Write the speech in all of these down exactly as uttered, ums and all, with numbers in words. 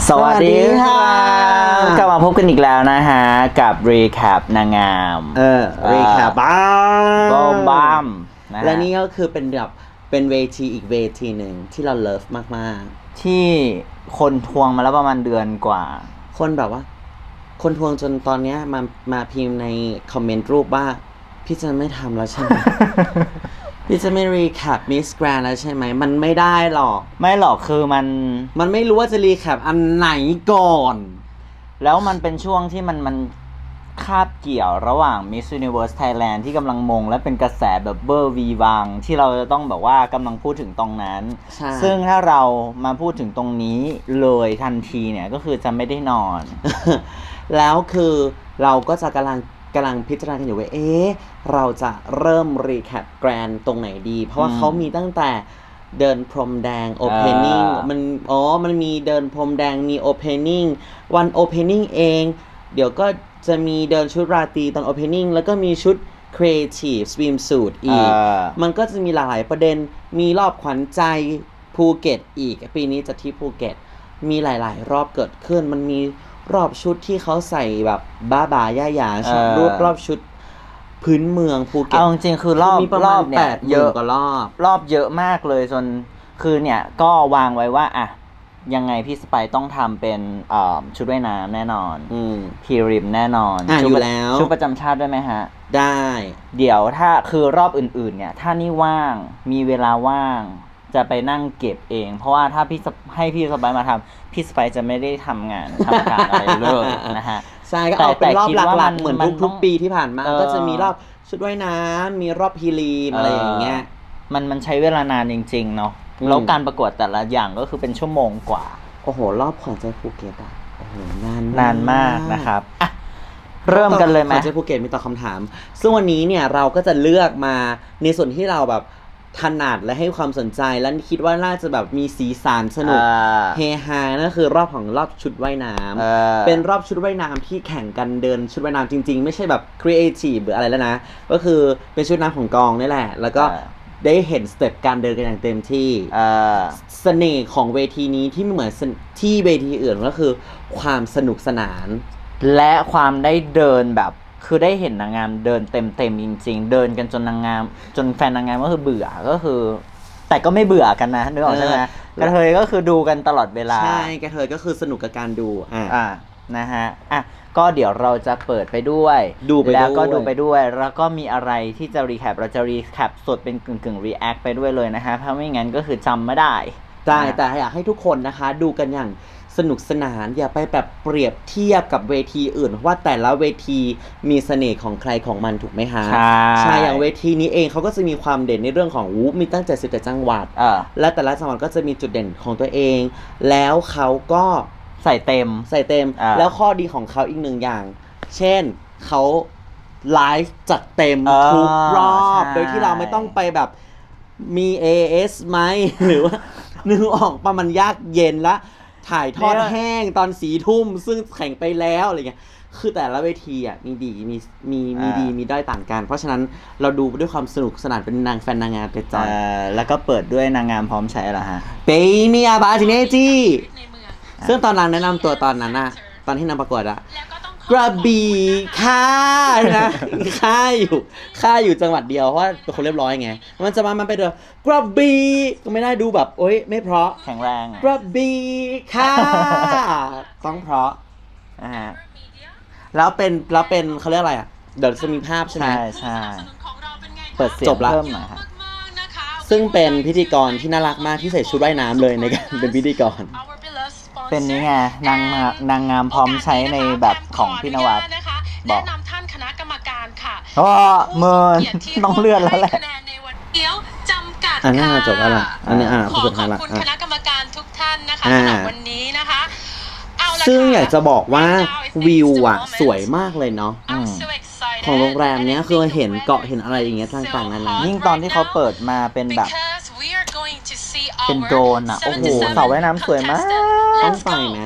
สวัสดีค่ะกลับมาพบกันอีกแล้วนะฮะกับ Recap นางงามเออ Recap บ้ามบ้ามบ้ามและนี่ก็คือเป็นแบบเป็นเวทีอีกเวทีหนึ่งที่เราเลิฟมากๆที่คนทวงมาแล้วประมาณเดือนกว่าคนแบบว่าคนทวงจนตอนนี้มามาพิมพ์ในคอมเมนต์รูปว่าพี่จะไม่ทำแล้วใช่ไหม พี่จะไม่รีแคป Miss Grand แล้วใช่ไหมมันไม่ได้หรอกไม่หรอกคือมันมันไม่รู้ว่าจะรีแคปอันไหนก่อนแล้วมันเป็นช่วงที่มันมันคาบเกี่ยวระหว่าง Miss Universe Thailand ที่กำลังมงและเป็นกระแสแบบเบอร์วีวังที่เราจะต้องแบบว่ากำลังพูดถึงตรงนั้นซึ่งถ้าเรามาพูดถึงตรงนี้เลยทันทีเนี่ยก็คือจะไม่ได้นอนแล้วคือเราก็จะกำลังกำลังพิจารณากันอยู่ว่าเอ๊ะเราจะเริ่มรีแคปแกรนด์ตรงไหนดีเพราะว่าเขามีตั้งแต่เดินพรมแดง opening มันอ๋อมันมีเดินพรมแดงมี opening วัน opening เองเดี๋ยวก็จะมีเดินชุดราตรีตอน opening แล้วก็มีชุด creative swimsuit อีกมันก็จะมีหลากหลายประเด็นมีรอบขวัญใจภูเก็ตอีกปีนี้จะที่ภูเก็ตมีหลายๆรอบเกิดขึ้นมันมีรอบชุดที่เขาใส่แบบบ้าบาย่าหยาชุดรูปรอบชุดพื้นเมืองภูเก็ตเอาจริงๆคือรอบรอบเนี่ยเยอะกว่ารอบรอบเยอะมากเลยจนคือเนี่ยก็วางไว้ว่าอ่ะยังไงพี่สไปต้องทำเป็นชุดว่ายน้ำแน่นอนพีริมแน่นอนอยู่แล้วชุดประจำชาติด้วยไหมฮะได้เดี๋ยวถ้าคือรอบอื่นๆเนี่ยถ้านี่ว่างมีเวลาว่างจะไปนั่งเก็บเองเพราะว่าถ้าพี่ให้พี่สไปมาทำพี่สไปจะไม่ได้ทำงานทำการอะไรเลยนะฮะใช่ก็เอาเป็นรอบหลักๆเหมือนทุกๆปีที่ผ่านมาก็จะมีรอบชุดว่ายน้ำมีรอบพีรีมอะไรอย่างเงี้ยมันมันใช้เวลานานจริงๆเนาะแล้วการประกวดแต่ละอย่างก็คือเป็นชั่วโมงกว่าโอ้โหรอบขวัญใจภูเก็ตอ่ะโอ้โหนานนานมากนะครับอ่ะเริ่มกันเลยไหมขวัญใจภูเก็ตมีตอบคำถามซึ่งวันนี้เนี่ยเราก็จะเลือกมาในส่วนที่เราแบบถนัดและให้ความสนใจและคิดว่าน่าจะแบบมีสีสันสนุกเฮฮานั่นคือรอบของรอบชุดว่ายน้ำเป็นรอบชุดว่ายน้ำที่แข่งกันเดินชุดว่ายน้ำจริงๆไม่ใช่แบบครีเอทีฟหรืออะไรแล้วนะก็คือเป็นชุดน้ำของกองนี่แหละแล้วก็ได้เห็นสเต็ปการเดินกันอย่างเต็มที่เสน่ห์ของเวทีนี้ที่ไม่เหมือนที่เวทีอื่นก็คือความสนุกสนานและความได้เดินแบบคือได้เห็นนางงามเดินเต็มเต็มจริงๆเดินกันจนนางงามจนแฟนนางงามก็คือเบื่อก็คือแต่ก็ไม่เบื่อกันนะนึกออกใช่ไหมกระเทยก็คือดูกันตลอดเวลาใช่กระเทยก็คือสนุกกับการดูอ่าอ่านะฮะอ่ะก็เดี๋ยวเราจะเปิดไปด้วยดูไปแล้วก็ดูไปด้วยแล้วก็มีอะไรที่จะรีแคปเราจะรีแคปสดเป็นกึ่งกึ่งรีแอคไปด้วยเลยนะฮะเพราะไม่งั้นก็คือจำไม่ได้ได้แต่อยากให้ทุกคนนะคะดูกันอย่างสนุกสนานอย่าไปแบบเปรียบเทียบกับเวทีอื่นเพราะว่าแต่ละเวทีมีเสน่ห์ของใครของมันถูกไหมคะใช่อย่างเวทีนี้เองเขาก็จะมีความเด่นในเรื่องของวูมีตั้งเจ็ดสิบเจ็ดจังหวัดและแต่ละจังหวัดก็จะมีจุดเด่นของตัวเองแล้วเขาก็ใส่เต็มใส่เต็มแล้วข้อดีของเขาอีกหนึ่งอย่างเช่นเขาไลฟ์จัดเต็มทุกรอบโดยที่เราไม่ต้องไปแบบมี เอ เอส ไหมหรือว่านึกออกประมาณยากเย็นละถ่ายทอดแห้งตอนสีทุ่มซึ่งแข่งไปแล้วอะไรเงี้ยคือแต่ละเวทีอ่ะมีดีมีมีมีดีมีด้อยต่างกันเพราะฉะนั้นเราดูด้วยความสนุกสนานเป็นนางแฟนนางงามไปจอยแล้วก็เปิดด้วยนางงามพร้อมใช้เหรอฮะเปเนียบาติเนจีซึ่งตอนนางแนะนำตัวตอนนั้นอะตอนที่นางประกวดอะกระบี่ค่านะค่าอยู่ค่าอยู่จังหวัดเดียวเพราะว่าเป็นคนเรียบร้อยไงมันจะมามันไปเดินกระบี่ก็ไม่ได้ดูแบบโอ๊ยไม่เพราะแข็งแรงกระบี่ค่าต้องเพราะอ่าแล้วเป็นแล้วเป็นเขาเรียกอะไรอ่ะเดี๋ยวจะมีภาพใช่ไหมใช่ใช่เปิดเสียงเพิ่มหน่อยครับซึ่งเป็นพิธีกรที่น่ารักมากที่ใส่ชุดว่ายน้ำเลยในการเป็นพิธีกรเป็นนี้ไงนางนางงามพร้อมใช้ในแบบของพี่นวัดบอกนำท่านคณะกรรมการค่ะอ๋อเมินต้องเลื่อนแล้วแหละเดี๋ยวจำกัดค่ะจบแล้วล่ะอันนี้อ่าขอขอบคุณคณะกรรมการทุกท่านนะคะสำหรับวันนี้นะคะซึ่งอยากจะบอกว่าวิวอ่ะสวยมากเลยเนาะของโรงแรมเนี้ยคือเห็นเกาะเห็นอะไรอย่างเงี้ยต่างๆนานายิ่งตอนที่เขาเปิดมาเป็นแบบเป็นโดรนอ่ะโอ้โหเสาว่ายน้ำสวยมากต้องไปนะ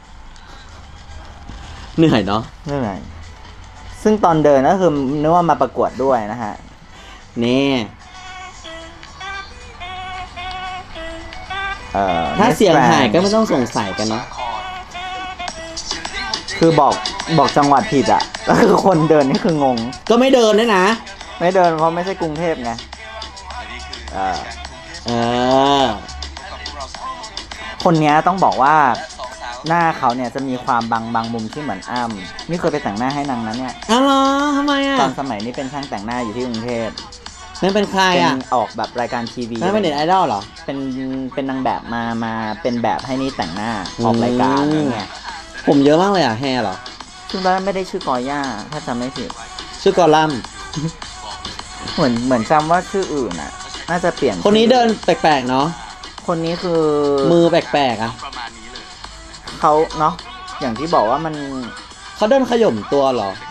เหนื่อยเนาะเหนื่อยซึ่งตอนเดินก็คือนึกว่ามาประกวดด้วยนะฮะนี่ถ้าเสียงหายก็ไม่ต้องสงสัยกันเนาะคือบอกบอกจังหวัดผิดอ่ะก็คือคนเดินนี่คืองงก็ไม่เดินด้วยนะไม่เดินเพราะไม่ใช่กรุงเทพไงเออเออคนนี้ต้องบอกว่าหน้าเขาเนี่ยจะมีความบางบางมุมที่เหมือนอ้ำนี่เคยไปแต่งหน้าให้นางนั้นเนี่ยอ๋อเหรอทำไมอ่ะตอนสมัยนี้เป็นช่างแต่งหน้าอยู่ที่กรุงเทพนั่นเป็นใครอ่ะออกแบบรายการทีวีนั่นเป็นเน็ตไอดอลเหรอเป็นเป็นนางแบบมามาเป็นแบบให้นี่แต่งหน้าออกรายการอย่างเงี้ยผมเยอะมากเลยอ่ะแฮร์เหรอซึ่งตอนนั้นไม่ได้ชื่อกอย่าถ้าจำไม่ผิดชื่อกอลัมเหมือนเหมือนจำว่าชื่ออื่นอ่ะน่าจะเปลี่ยนคนนี้เดินแปลกๆเนาะคนนี้คือมือแปลกๆอ่ะเขาเนาะอย่างที่บอกว่ามันเขาเดินขย่มตัวเหรอ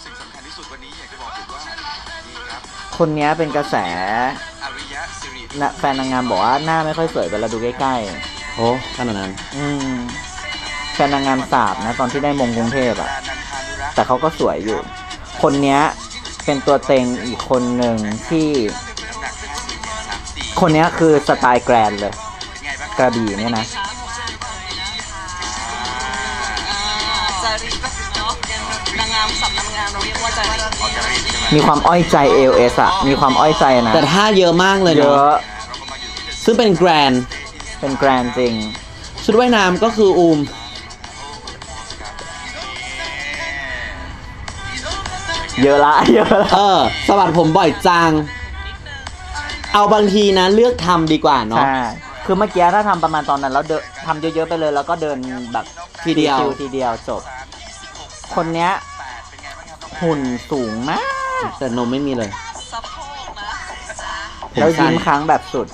คนนี้เป็นกระแสนะแฟนนางงามบอกว่าหน้าไม่ค่อยสวยเวลาดูใกล้ๆโอ้ขนาดนั้นอืมแฟนนางงามสาบนะตอนที่ได้มงกรุงเทพอ่ะแต่เขาก็สวยอยู่คนนี้เป็นตัวเต็งอีกคนหนึ่งที่คนนี้คือสไตล์แกรนเลยกระบี่เนี่ยนะจารีตเนาะนางงามสับนางงามเราเรียกว่าจารีตมีความอ้อยใจ เอ แอล เอส อ่ะมีความอ้อยใจนะแต่ท่าเยอะมากเลยเนอะซึ่งเป็นแกรนเป็นแกรนจริงชุดว่ายน้ำก็คืออูมเยอะละเยอะละเออสะบัดผมบ่อยจังเอาบางทีนะเลือกทำดีกว่าเนาะใช่คือเมื่อกี้ถ้าทำประมาณตอนนั้นแล้วเดินทำเยอะๆไปเลยแล้วก็เดินแบบทีเดียวทีเดียวจบคนเนี้ยหุ่นสูงมากแต่นมไม่มีเลยแล้วยิ้มค้างแบบสุด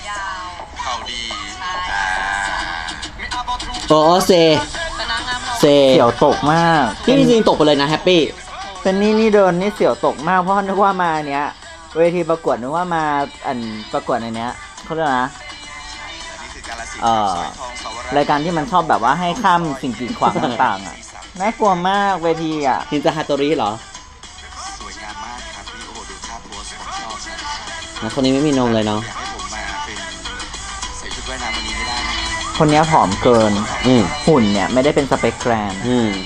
โอ้เซเซเสี่ยวตกมากนี่จริงๆตกไปเลยนะแฮปปี้เป็นนี่นี่เดินนี่เสี่ยวตกมากเพราะนึกว่ามาเนี้ยเวทีประกวดนึกว่ามาอันประกวดในเนี้ยเขาเรียกนะเอ่อรายการที่มันชอบแบบว่าให้ข้ามสิ่งกีดขวางต่างๆอ่ะน่ากลัวมากเวทีอ่ะนินจาฮาโตริเหรอสวยงามมากครับพี่โอ้ดูภาพโพสผมชอบนะคนนี้ไม่มีนมเลยเนาะให้ผมมาเป็นใส่ชุดว่ายน้ำวันนี้ไม่ได้คนนี้ผอมเกินหุ่นเนี่ยไม่ได้เป็นสเปคแกรน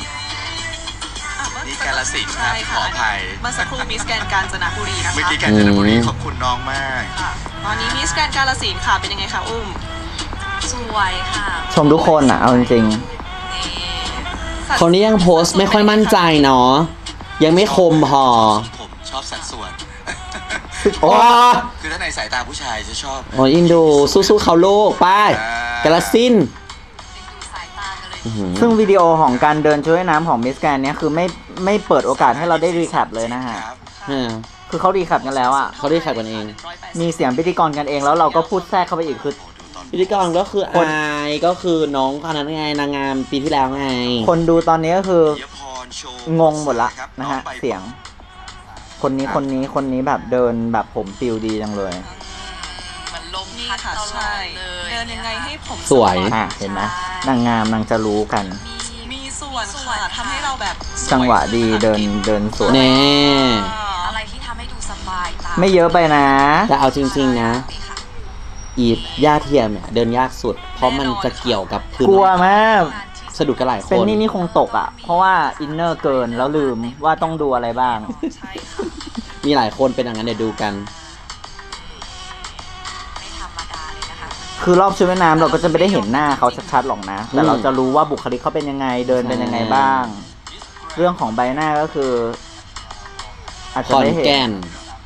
นี่กาลสินครับขออภัยเมื่อสักครู่มิสแกรนด์กาญจนบุรีนะคะเมื่อกี้กาญจนบุรีขอบคุณน้องมากตอนนี้มิสแกรนด์กาลสินค่ะเป็นยังไงคะอุ้มสวยค่ะชมทุกคนอ่ะเอาจริงๆคนนี้ยังโพสต์ไม่ค่อยมั่นใจเนาะยังไม่คมพอผมชอบสัดส่วนโอ้คือถ้าในสายตาผู้ชายจะชอบโอ้อินดูสู้ๆเขาโลกไปกาลสินซึ่งวิดีโอของการเดินช่วยน้ำของมิสแกรนด์เนี้ยคือไม่ไม่เปิดโอกาสให้เราได้รีแคปเลยนะฮะคือเขารีแคปกันแล้วอ่ะเขารีแคปกันเองมีเสียงพิธีกรกันเองแล้วเราก็พูดแทรกเข้าไปอีกคือพิธีกรก็คืออายก็คือน้องคนนั้นไงนางงามปีที่แล้วไงคนดูตอนนี้ก็คืองงหมดละนะฮะเสียงคนนี้คนนี้คนนี้แบบเดินแบบผมปิวดีจังเลยมันลมพัดค่ะใช่เดินยังไงให้ผมสวยอ่ะเห็นไหมนางงามนางจะรู้กันมีส่วนค่ะทำให้เราแบบจังหวะดีเดินเดินสวยแน่อะไรที่ทำให้ดูสบายตาไม่เยอะไปนะแต่เอาจริงๆนะอีดย่าเทียมเนี่ยเดินยากสุดเพราะมันจะเกี่ยวกับพื้นกลัวมากสะดุดกันหลายคนเป็นนี่นี่คงตกอ่ะเพราะว่าอินเนอร์เกินแล้วลืมว่าต้องดูอะไรบ้างมีหลายคนเป็นอย่างนั้นเดี๋ยวดูกันไม่ธรรมดาเลยนะคะคือรอบชุดว่ายน้ำเราก็จะไม่ได้เห็นหน้าเขาชัดๆหรอกนะแต่เราจะรู้ว่าบุคลิกเขาเป็นยังไงเดินเป็นยังไงบ้างเรื่องของใบหน้าก็คืออาจจะไม่เห็น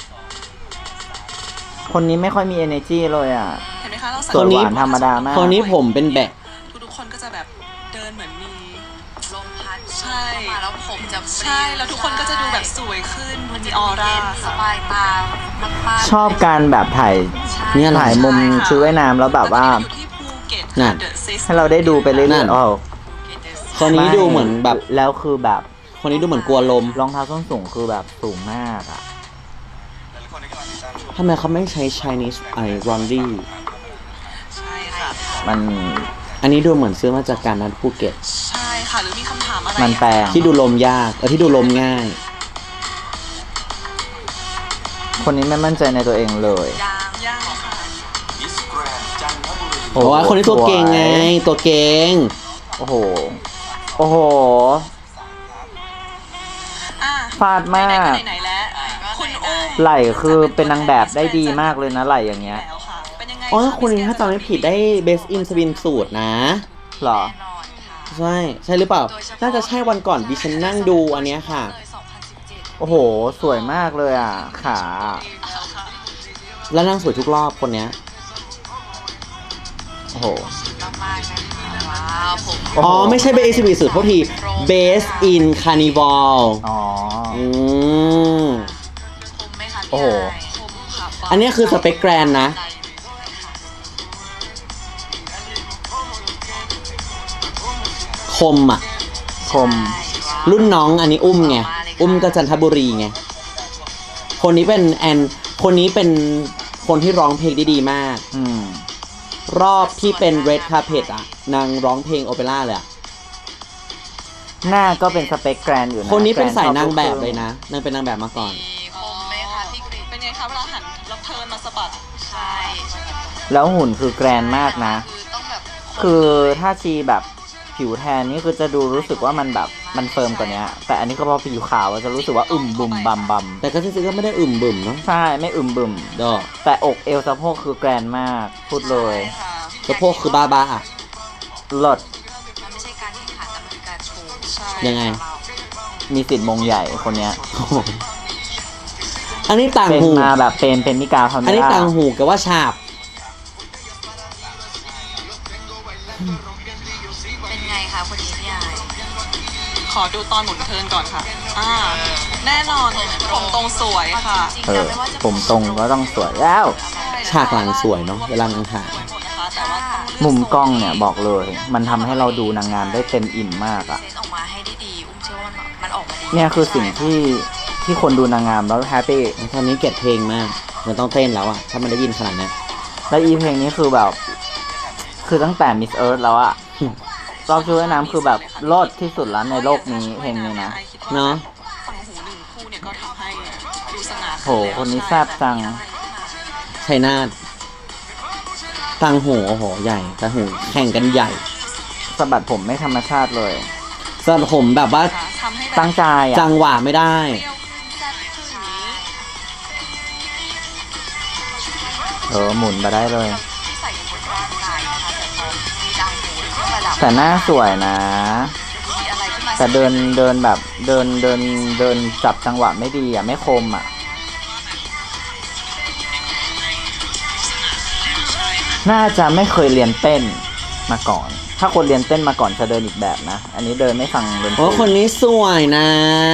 คนนี้ไม่ค่อยมี energy เลยอ่ะเห็นไหมคะเราส่วนหวานธรรมดามากคนนี้ผมเป็นแบะทุกคนก็จะแบบเดินเหมือนมีลมพัดใช่มาแล้วผมจะใช่แล้วทุกคนก็จะดูแบบสวยขึ้นมันมีออร่าสบายตามากชอบการแบบถ่ายเนี่ยถ่ายมุมชุดว่ายน้ำแล้วแบบว่านั่นให้เราได้ดูไปเรื่อยๆอ๋อคนนี้ดูเหมือนแบบแล้วคือแบบคนนี้ดูเหมือนกลัวลมรองเท้าส้นสูงคือแบบสูงมากอ่ะทำไมเขาไม่ใช้ Chinese ไอรอนดี้ใช่ค่ะมันอันนี้ดูเหมือนซื้อมาจากการนั้นภูเก็ตใช่ค่ะหรือมีคำถามอะไรมันแปลงที่ดูลมยากเออที่ดูลมง่ายคนนี้ไม่มั่นใจในตัวเองเลยยางยางค่ะโอ้โหคนนี้ตัวเก่งไงตัวเก่งโอ้โหโอ้โหฟาดมากไหนๆแล้วคุณอุ้มไหล่คือเป็นนางแบบได้ดีมากเลยนะไหล่อย่างเงี้ยแล้วค่ะเป็นยังไงอ๋อคุณนี้ถ้าจำไม่ผิดได้ Best in Swim สูตรนะหรอแน่นอนค่ะใช่ใช่หรือเปล่า น่าจะใช่วันก่อนดิฉันนั่งดูอันเนี้ยค่ะเลยสองพันสิบเจ็ดโอ้โห สวยมากเลยอ่ะ ขาแล้วค่ะแล้วนั่งสวยทุกรอบคนเนี้ยโอ้โหมากๆนะคะว้าวผมโอ้โหอ๋อ ไม่ใช่ Best in Swim สูตรโทษที Best in Carnival อ๋ออืมคมไหมคะพี่โอ้โหไอคมค่ะอันเนี้ยคือสเปคแกรนนะ คมอ่ะคมรุ่นน้องอันนี้อุ้มไง อุ้มก็จันทบุรีไง คนนี้เป็นแอน คนนี้เป็นคนที่ร้องเพลงได้ดีมากอืมรอบที่เป็น Red Carpet อ่ะ นางร้องเพลงโอเปร่าเลยอ่ะหน้าก็เป็นสเปคแกรนอยู่นะคนนี้เป็นสายแกรนางแบบชอเลยนะ นางเป็นนางแบบมาก่อนมีคมไหมคะพี่กรีดเป็นไงคะเวลาหันแล้วเทิร์นมาสะบัดใช่แล้วหุ่นคือแกรนมากนะคือต้องแบบคือถ้าชีแบบผิวแทนนี่คือจะดูรู้สึกว่ามันแบบมันเฟิร์มกว่านี้แต่อันนี้ก็พอผิวขาวจะรู้สึกว่าอึมบุมบัมบัมแต่ก็จริงๆก็ไม่ได้อึมบึมเนาะใช่ไม่อึมบึมดอกแต่อกเอวสะโพกคือแกรนมากพูดเลยใช่ค่ะสะโพกคือบ้าบ้าอ่ะหลดมันไม่ใช่การแข่งขันแต่มันคือการโชว์ใช่ยังไงมีสิทธิ์มงใหญ่คนเนี้ยอันนี้ต่างเป็นหูมาแบบเป็นเป็นมิกาพาเมอันนี้ล่าต่างหูกับว่าฉาบเป็นไงคะคนนี้พี่ไอขอดูตอนหมุนเทิร์นก่อนค่ะอ่าแน่นอนผมตรงสวยค่ะเออผมตรงก็ต้องสวยแล้วฉากหลังสวยเนอะเวลานางถ่ายสวยหมดนะคะแต่ว่าต้องเลือกมุมกล้องเนี่ยบอกเลย มันทำให้เราดูนางงามได้เต็มอิ่มมากอะเซตออกมาให้ได้ดีอุ้มเชื่อว่ามันมันออกมาดีเนี่ยคือสิ่งที่ที่คนดูนางงามแล้วแฮปปี้ตอนนี้เกลียดเพลงมาก มันต้องเต้นแล้วอ่ะ ถ้ามันได้ยินขนาดนี้นและอีเพลงนี้คือแบบ คือตั้งแต่ Miss Earth แล้วอะรอบชุดว่ายน้ำคือแบบโลดที่สุดแล้วในโลกนี้เพลงนี้นะเนาะฝั่งหูหนึ่งคู่เนี่ยก็ทำให้ดูสง่าโหคนนี้แซ่บจังชัยนาทต่างหูโอ้โห ใหญ่ต่างหูแข่งกันใหญ่สะบัดผมไม่ธรรมชาติเลยสำหรับผมแบบว่าทำให้แบบตั้งใจอะจังหวะไม่ได้เปรี้ยวขึ้นแซ่บขึ้นอย่างนี้เออหมุนมาได้เลยที่ใส่อยู่บนร่างกายนะคะแต่พอมีดังหูหรือเครื่องประดับแต่หน้าสวยนะมีอะไรขึ้นมาแต่เดินเดินแบบเดินเดินเดินจับจังหวะไม่ดีอะไม่คมอะน่าจะไม่เคยเรียนเต้นมาก่อน ถ้าคนเรียนเต้นมาก่อนจะเดินอีกแบบนะ อันนี้เดินไม่ฟังดนตโอ้รีคนนี้สวยนะ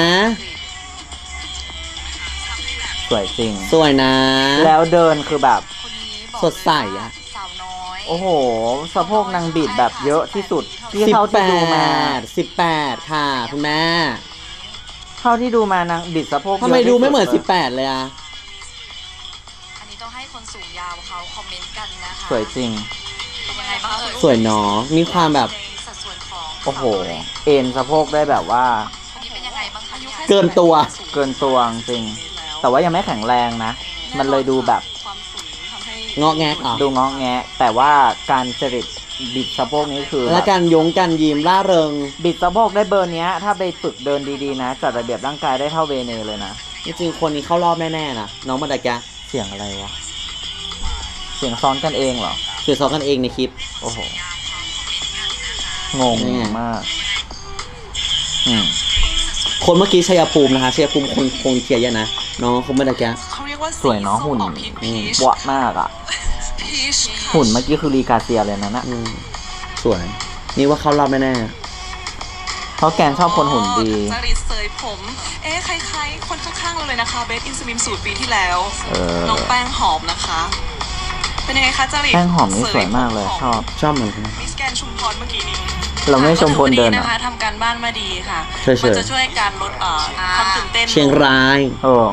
สวยจริงสวยนะแล้วเดินคือแบบคนนี้บอกสดใสอะสาวน้อยโอ้โหสะโพกนางบิดแบบเยอะที่สุดที่สิบเท่าแปที่ดูมาดสิบแปดค่ะคุณแม่เท่าที่ดูมานางบิดสะโพกทำไมยะที่ดูไม่เหมือนลยสิบแปดเลยอะอันนี้ต้องให้คนสูงยาวเขาคอมเมนต์กันนะคะสวยจริงเป็นยังไงบ้างเอ่ยสวยเนาะมีความแบบในสัดส่วนของโอ้โห เอ็นสะโพกได้แบบว่าคนนี้เป็นยังไงบ้างคะอายุแค่เกินตัวเกินตัวจริง แต่ว่ายังไม่แข็งแรงนะ มันเลยดูแบบความสูงทำให้งอกแงกอ่ะดูงอแงะ แต่ว่าการจริตบิดสะโพกนี้คือและการยงการยิ้มร่าเริงบิดสะโพกได้เบอร์เนี้ย ถ้าไปฝึกเดินดีๆนะ จัดระเบียบร่างกายได้เท่าเวเนเลยนะจริงๆคนนี้เข้ารอบแน่ๆนะน้องมาดากะเสียงอะไรวะ เสียงซ้อนกันเองเหรอคือซ้อมกันเองในคลิปโอ้โห งงนี่ไงมาก อืมคนเมื่อกี้ชัยภูมินะคะชัยภูมิคนคงเชียร์เยอะนะน้องคงมาดากะเขาเรียกว่าสวยเนาะหุ่นอืมบวะมากอ่ะพีชหุ่นเมื่อกี้คือรีกาเซียเลยนะนะอืมสวย นี่ว่าเข้ารอบแน่เพราะแกนชอบคนหุ่นดีจริตเสยผม เอ๊ะคล้ายๆคนข้างๆเราเลยนะคะเบสอินสวิมสูตรปีที่แล้วเออน้องแป้งหอมนะคะ เป็นยังไงคะจริตแป้งหอมนี่สวยมากเลย ชอบๆชอบเหมือนกันมิสแกนชุมพรเมื่อกี้นี้เราไม่ชมพลเดินนะอ่ะคะทำการบ้านมาดีค่ะเฉยๆมัจะช่วยการลดเอ่อความตื่นเต้นเชียงรายเออ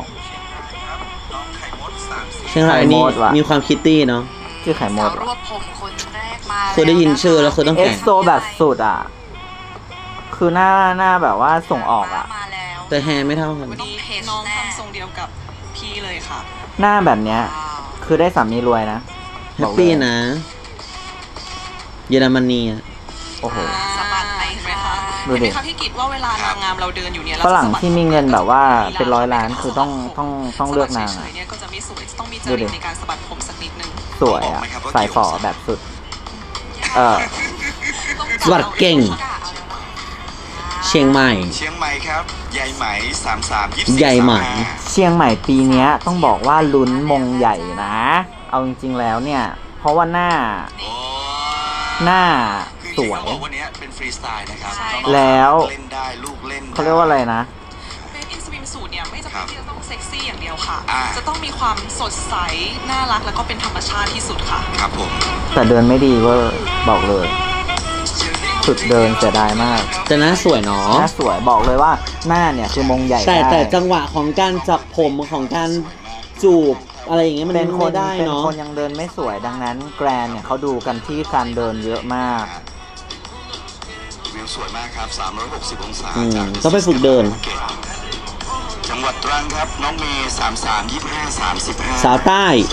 เชียงรายนี่ไข่มดว่ะมีความคิตตี้เนาะชื่อไข่มสาดวรวบผมคนแรกมาเคยได้ยินชื่อแล้วเคยต้องเอ็แข่กงโซแบบสุดอ่ะ คือหน้าหน้าแบบว่าส่งออกอ่ะมาแล้วแต่แฮร์ไม่เท่ากันวันนี้น้องทำทรงเดียวกับพี่เลยค่ะหน้าแบบเนี้ย คือได้สามีรวยนะแฮปปี้นะ เยอรมนีอะโอ้โหสะบัดไปเห็นไหมคะดูดิเห็นไหมคะพี่กิตว่าเวลานางงามเราเดินอยู่เนี่ยฝรั่งที่มีเงินแบบว่าเป็นร้อยล้านคือต้องต้องต้องเลือกนางสะอะบัดเฉยๆเนี่ยก็จะไม่สวยต้องมีจดูดิริตในการสะบัดผมสักนิดนึงสวยอ่ะสายฝอแบบสุด เออสวัสดเก่ง เชียงใหม่เชียงใหม่ครับใหญ่ไหมสามสามยี่สิบใหญ่ไหมเชียงใหม่ปีเนี้ยต้องบอกว่าลุ้นมงใหญ่นะ เอาจริงๆแล้วเนี่ย เพราะว่าหน้าโอ้หน้าคือสวยเขาบอกวันนี้เป็นฟรีสไตล์นะครับใช่แล้วเล่นได้ลูกเล่นได้เขาเรียกว่าอะไรนะเฟซอินสวิมสูทเนี่ยไม่จำครัเป็นบที่จะต้องเซ็กซี่อย่างเดียวค่ะอ่าจะต้องมีความสดใส น่ารักแล้วก็เป็นธรรมชาติที่สุดค่ะครับผมแต่เดินไม่ดีเวอร์บอกเลยสุดเดินเสียดายมากจะน่าสวยเนาะหน้าสวยบอกเลยว่าหน้าเนี่ยคือมงใหญ่แต่ได้แต่จังหวะของการจับผมของการจูบอะไรอย่างเงี้ยมันเป็นคไม่นได้เป็นเนาะคนยังเดินไม่สวยดังนั้นแกรนเนี่ยเขาดูกันที่การเดินเยอะมากวิวสวยมากครับสามร้อยหกสิบองศาอืมจากต้องไปฝึกเดินจังหวัดตรังครับน้องเมย์สามสามยี่สิบห้าสามสิบห้าสาวใต้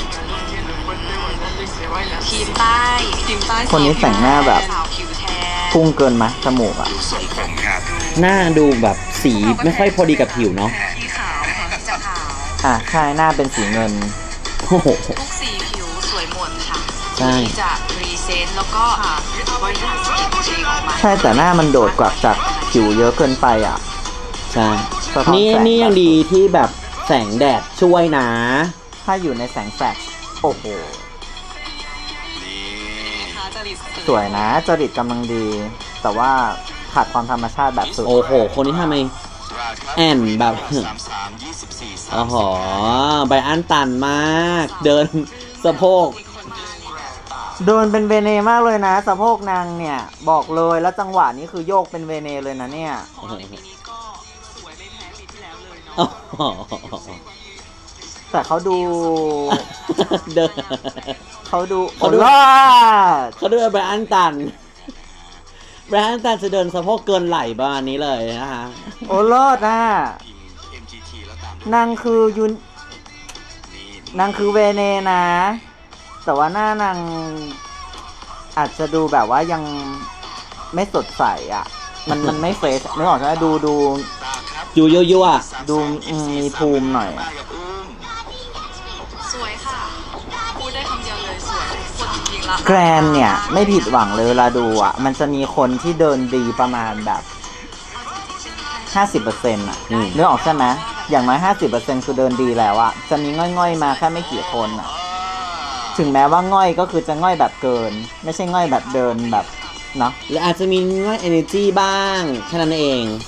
ทีมใต้ทีมใต้คนนี้แต่งหน้าแบบสาวผิวแทนพุ่งเกินไหมจมูกอ่ะดูทรงผมครับหน้าดูแบบสีไม่ค่อยพอดีกับผิวเนาะที่ขาวค่ะที่จะขาวอ่ะใช่หน้าเป็นสีเงินโอ้โหทุกสีผิวสวยหมดค่ะใช่ที่จะรีเซนต์แล้วก็บริหารสกินตัวเองออกมาใช่แต่หน้ามันโดดกว่าจากผิวเยอะเกินไปอ่ะใช่สะท้อนนี่แสงนี่ยังดีที่แบบแสงแดดช่วยนะถ้าอยู่ในแสงแฟลชโอ้โหนี่นะคะจริตสวยนะจริตกำลังดี แต่ว่าขาดความธรรมชาติแบบสุดโอ้โห คนนี้ทำไมตราดครับแอนแบบสามสามยี่สิบสี่สามโอ้โหใบอันตันมาก เดินสะโพกเดินเป็นเวเนมากเลยนะสะโพกนางเนี่ย บอกเลยแล้วจังหวะนี้คือโยกเป็นเวเนเลยนะเนี่ยของเราในปีนี้ก็สวยไม่แพ้ปีที่แล้วเลยเนาะโอ้โหแต่เขาดูเดินเขาดูเขาดูโอ้ล่าเขาเดินไบรอันตันไบรอันตันจะเดินสะโพกเกินไหล่ประมาณนี้เลยนะคะโอ้เลิศนะพิมพ์ เอ็ม จี ที แล้วตามด้วยนางคือยุนนี่นางคือเวเนนะ แต่ว่าหน้านางอาจจะดูแบบว่ายังไม่สดใสอ่ะ มันมันไม่เฟรชนึกออกใช่ไหมดูดูตราดครับอยู่ยั่วดูอืมมีภูมิหน่อยมากับอุ้มสวยค่ะ พูดได้คำเดียวเลยสวยสุดจริงๆละแกรนเนี่ยไม่ผิดหวังเลยเวลาดูอ่ะ มันจะมีคนที่เดินดีประมาณแบบ ห้าสิบเปอร์เซ็นต์ อ่ะอืมนึกออกใช่ไหมอย่างน้อย ห้าสิบเปอร์เซ็นต์ คือเดินดีแล้วอ่ะ จะมีง่อยๆมาแค่ไม่กี่คนอ่ะ ถึงแม้ว่าง่อยก็คือจะง่อยแบบเกิน ไม่ใช่ง่อยแบบเดินแบบเนาะๆหรืออาจจะมีง่อย energy บ้างแค่นั้นเอง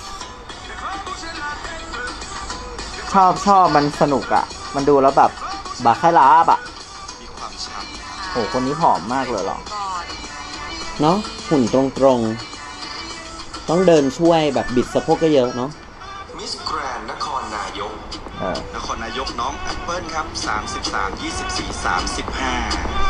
ชอบชอบมันสนุกอ่ะ มันดูแล้วแบบบาคาราบอ่ะมีความชันโหคนนี้ผอมมากเลยเหรอก่อนเนาะหุ่นตรงๆ ต้องเดินช่วยแบบบิดสะโพกก็เยอะเนาะมิสแกรนด์นครนายกเออนครนายกน้องแอปเปิลครับสามสิบสามยี่สิบสี่สามสิบห้า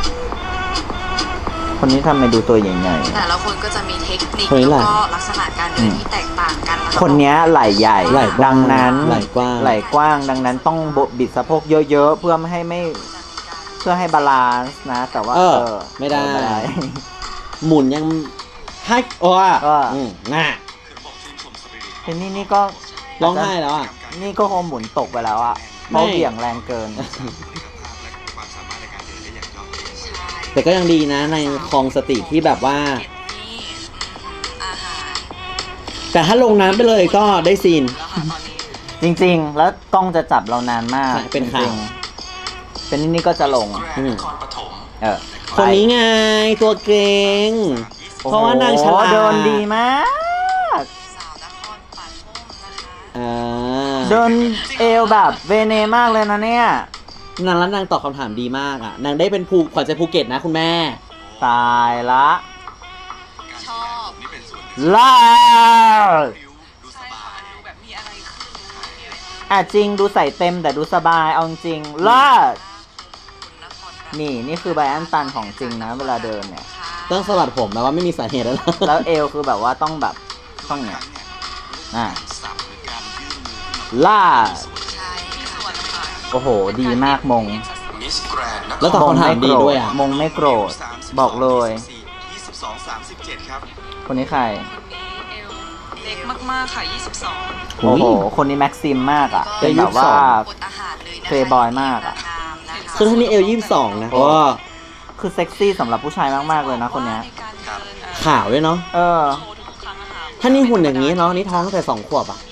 คนนี้ทำไมดูตัวใหญ่แต่ละคนก็จะมีเทคนิคคนนี้แล้วไหล่ก็ลักษณะการเดินที่แตกต่างกันแล้วก็ๆคนเนี้ยไหล่ใหญ่ไหล่กว้างดังนั้นไหล่กว้างไหล่กว้างดังนั้นต้องบิดสะโพกเยอะๆ เพื่อไม่ให้ไม่เพื่อให้บาลานซ์นะ แต่ว่าเออเออไม่ได้เออไม่ได้หมุนยังให้โอ้อะเอออืมน่ะคือบอกชื่นชมสปิริตทีนี้นี่ก็ร้องไห้แล้วอ่ะนี่ก็คงหมุนตกไปแล้วอะเพราะไม่เบี่ยงแรงเกินและความสามารถในการเดินได้อย่างยอดเยี่ยมแต่ก็ยังดีนะในคลองสติที่แบบว่านี่อาหารแต่ถ้าลงน้ำไปเลยก็ได้ซีนแล้วค่ะตอนนี้จริงๆ แล้วกล้องจะจับเรานานมากใช่เป็นข่าวจริงๆเป็นนี่ก็จะลงแกรนด์นครปฐมเออคนนี้ไงตัวเก่งโอ้โหเพราะว่านางฉลาดเดินดีมากสาวนครปฐมนะคะอ่าเดินเอวแบบเวเนมากเลยนะเนี่ยนางแล้วนางตอบคำถามดีมากอ่ะ นางได้เป็นภูขวัญใจภูเก็ตนะคุณแม่ตายละชอบนี่เป็นส่วนหนึ่งลาดผิวดูสใช่บาค่ะยดูแบบมีอะไรขึ้นอ่ะจริงดูใส่เต็มแต่ดูสบายเอาจริงลาดคุณนครปฐมนี่นี่คือไบอันตันของจริงนะ เวลาเดินเนี่ยค่ะต้องสวัสดผมแบบว่าไม่มีสาเหตุแล้วนะแล้วเอวคือแบบว่าต้องแบบต้องเนี่ยอ่ะสับหรือการยื่นมือลาดใช่มีส่วนค่ะโอ้โห ดีมากมงมิสแกรนด์นครแล้วตอบคำถามดีด้วยอ่ะมงไม่โกรธ บอกเลยยี่สิบสอง สามสิบเจ็ดครับคนนี้ใครคนนี้เอลเอเล็กมากๆค่ะยี่สิบสองโอ้โห คนนี้แม็กซิมมากอ่ะ เป็นแบบว่าเฟย์บอยมากอ่ะคือท่านี้เอลยี่สิบสองนะเพราะว่าคือเซ็กซี่สำหรับผู้ชายมากๆเลยนะคนเนี้ยขาวด้วยเนาะเออถ้านี่หุ่นอย่างนี้เนาะนี่ท้องตั้งแต่สองขวบอ่ะ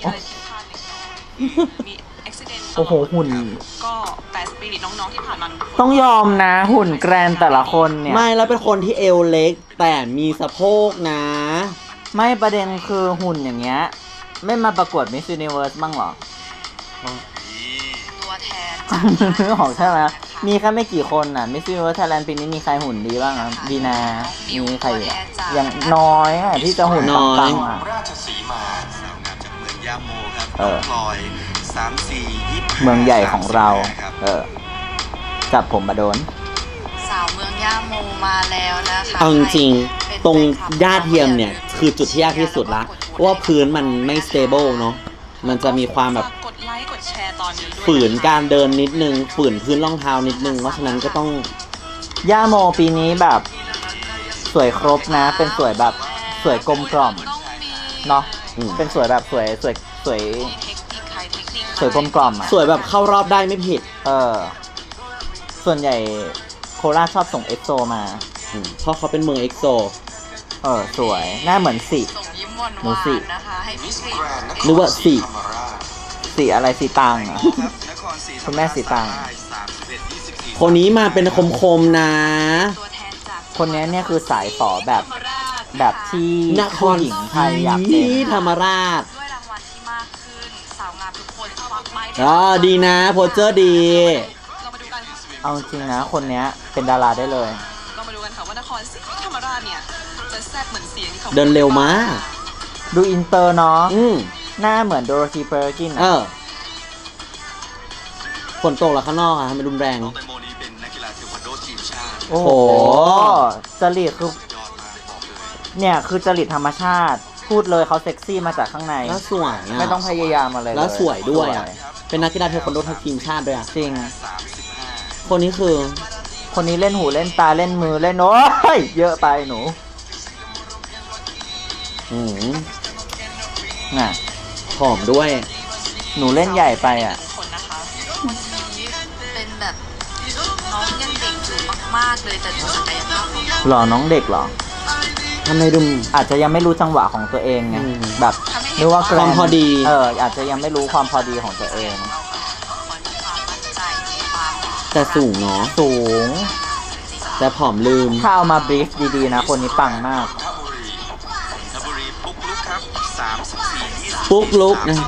โอ้โหหุ่นก็แปดปีน้องๆที่ผ่านมาต้องยอมนะหุ่นแกรนแต่ละคนเนี่ยไม่แล้วเป็นคนที่เอวเล็กแต่มีสะโพกนะไม่ประเด็นคือหุ่นอย่างเงี้ย ไม่มาประกวด Miss Universe บ้างเหรอตัวแทนของใช่ไหมมีแค่ไม่กี่คนน่ะ Miss Universe Thailand ปีนี้มีใครหุ่นดีบ้างอ่ะบีนา มีใครอีกอ่ะอย่างน้อยอ่ะที่จะหุ่นน้อยปังๆอ่ะราชสีมาสาวงามจากเมืองยาโมครับเออพลอยสามสี่ยี่สิบเมืองใหญ่ของเราครับเออ จับผมมาโดนสาวเมืองย่าโมมาแล้วนะคะเอาจริงๆตรงหญ้าเทียมเนี่ยคือจุดที่ยากที่สุดละเพราะว่าพื้นมันไม่ stable เนาะมันจะมีความแบบกดไลค์กดแชร์ตอนนี้ด้วยฝืนการเดินนิดนึงฝืนพื้นรองเท้านิดนึงเพราะฉะนั้นก็ต้องย่าโมปีนี้แบบสวยครบนะ เป็นสวยแบบสวยกลมกล่อมต้องมีเนาะอืมเป็นสวยแบบสวยสวยสวยเทคนิคใครเทคนิคสวยกลมกล่อมอ่ะสวยแบบเข้ารอบได้ไม่ผิดเออ ส่วนใหญ่โคราชชอบส่งเอ็กโซมาอืมเพราะเขาเป็นเมืองเอ็กโซเออ สวย หน้าเหมือนสีส่งยิ้มหวานหนูสิๆนะคะให้พี่กรีดหรือว่าสีสีอะไรสีตังอ่ะนครศรีธรรคุณแม่สีตางสามสิบเอ็ดยี่สิบสี่คนนี้มาเป็นคมๆนะตัวแทนจากคนนี้เนี่ยคือสายฝอแบบธรรมราชแบบที่นคผู้รหญิงไทศยอยากรีเป็นธรรมราชด้วยรางวัลที่มากขึ้นสาวงามทุกคนควักไม้อ๋อดีนะโพสเจอร์ดีเรามาดูกันเอาจริงนะ คนเนี้ยเป็นดาราได้เลยเรามาดูกันค่ะว่านครศรีธรรมราชเนี่ยจะแซ่บเหมือนเสียงที่เขาเดินเร็วมากดูอินเตอร์เนาะอืมหน้าเหมือนโดโรธีเปอร์กินเออฝนตกแล้วข้างนอกอะทำไมรุนแรงน้องแตงโมนี้เป็นนักกีฬาเทควันโดทีมชาติโอ้โหโอ้โหจริตคือยอดมากบอกเลยเนี่ยคือจริตธรรมชาติ พูดเลยเขาเซ็กซี่มาจากข้างในแล้วสวยอะไม่ต้องพยายามอะไรเลยแล้วสวยด้วยอะสเป็นนักกีฬาเทควันโดทีมชาติด้วยอะจริงสามสิบห้าคนนี้คือคนนี้เล่นหูเล่นตาเล่นมือเล่นโอ้ยเยอะไปหนูอืมน่ะผอมด้วยหนูเล่นใหญ่ไปอ่ะคนนะคะคนนี้เป็นแบบน้องยังเด็กอยู่มากๆเลยแต่ดูศักยภาพของเขาหล่อน้องเด็กเหรอทำไมดูอาจจะยังไม่รู้จังหวะของตัวเองไงอืมแบบนึกว่าแกรนความพอดีเอออาจจะยังไม่รู้ความพอดีของตัวเองคนมีความมั่นใจมีความแต่สูงเนาะสูงแต่ผอมลืมถ้าเอามาบรีฟดีๆนะ คนนี้ปังมากทบุรีทบุรีปุ๊กลุกครับสามสิบสี่ยี่สิบปุ๊กลุกนะ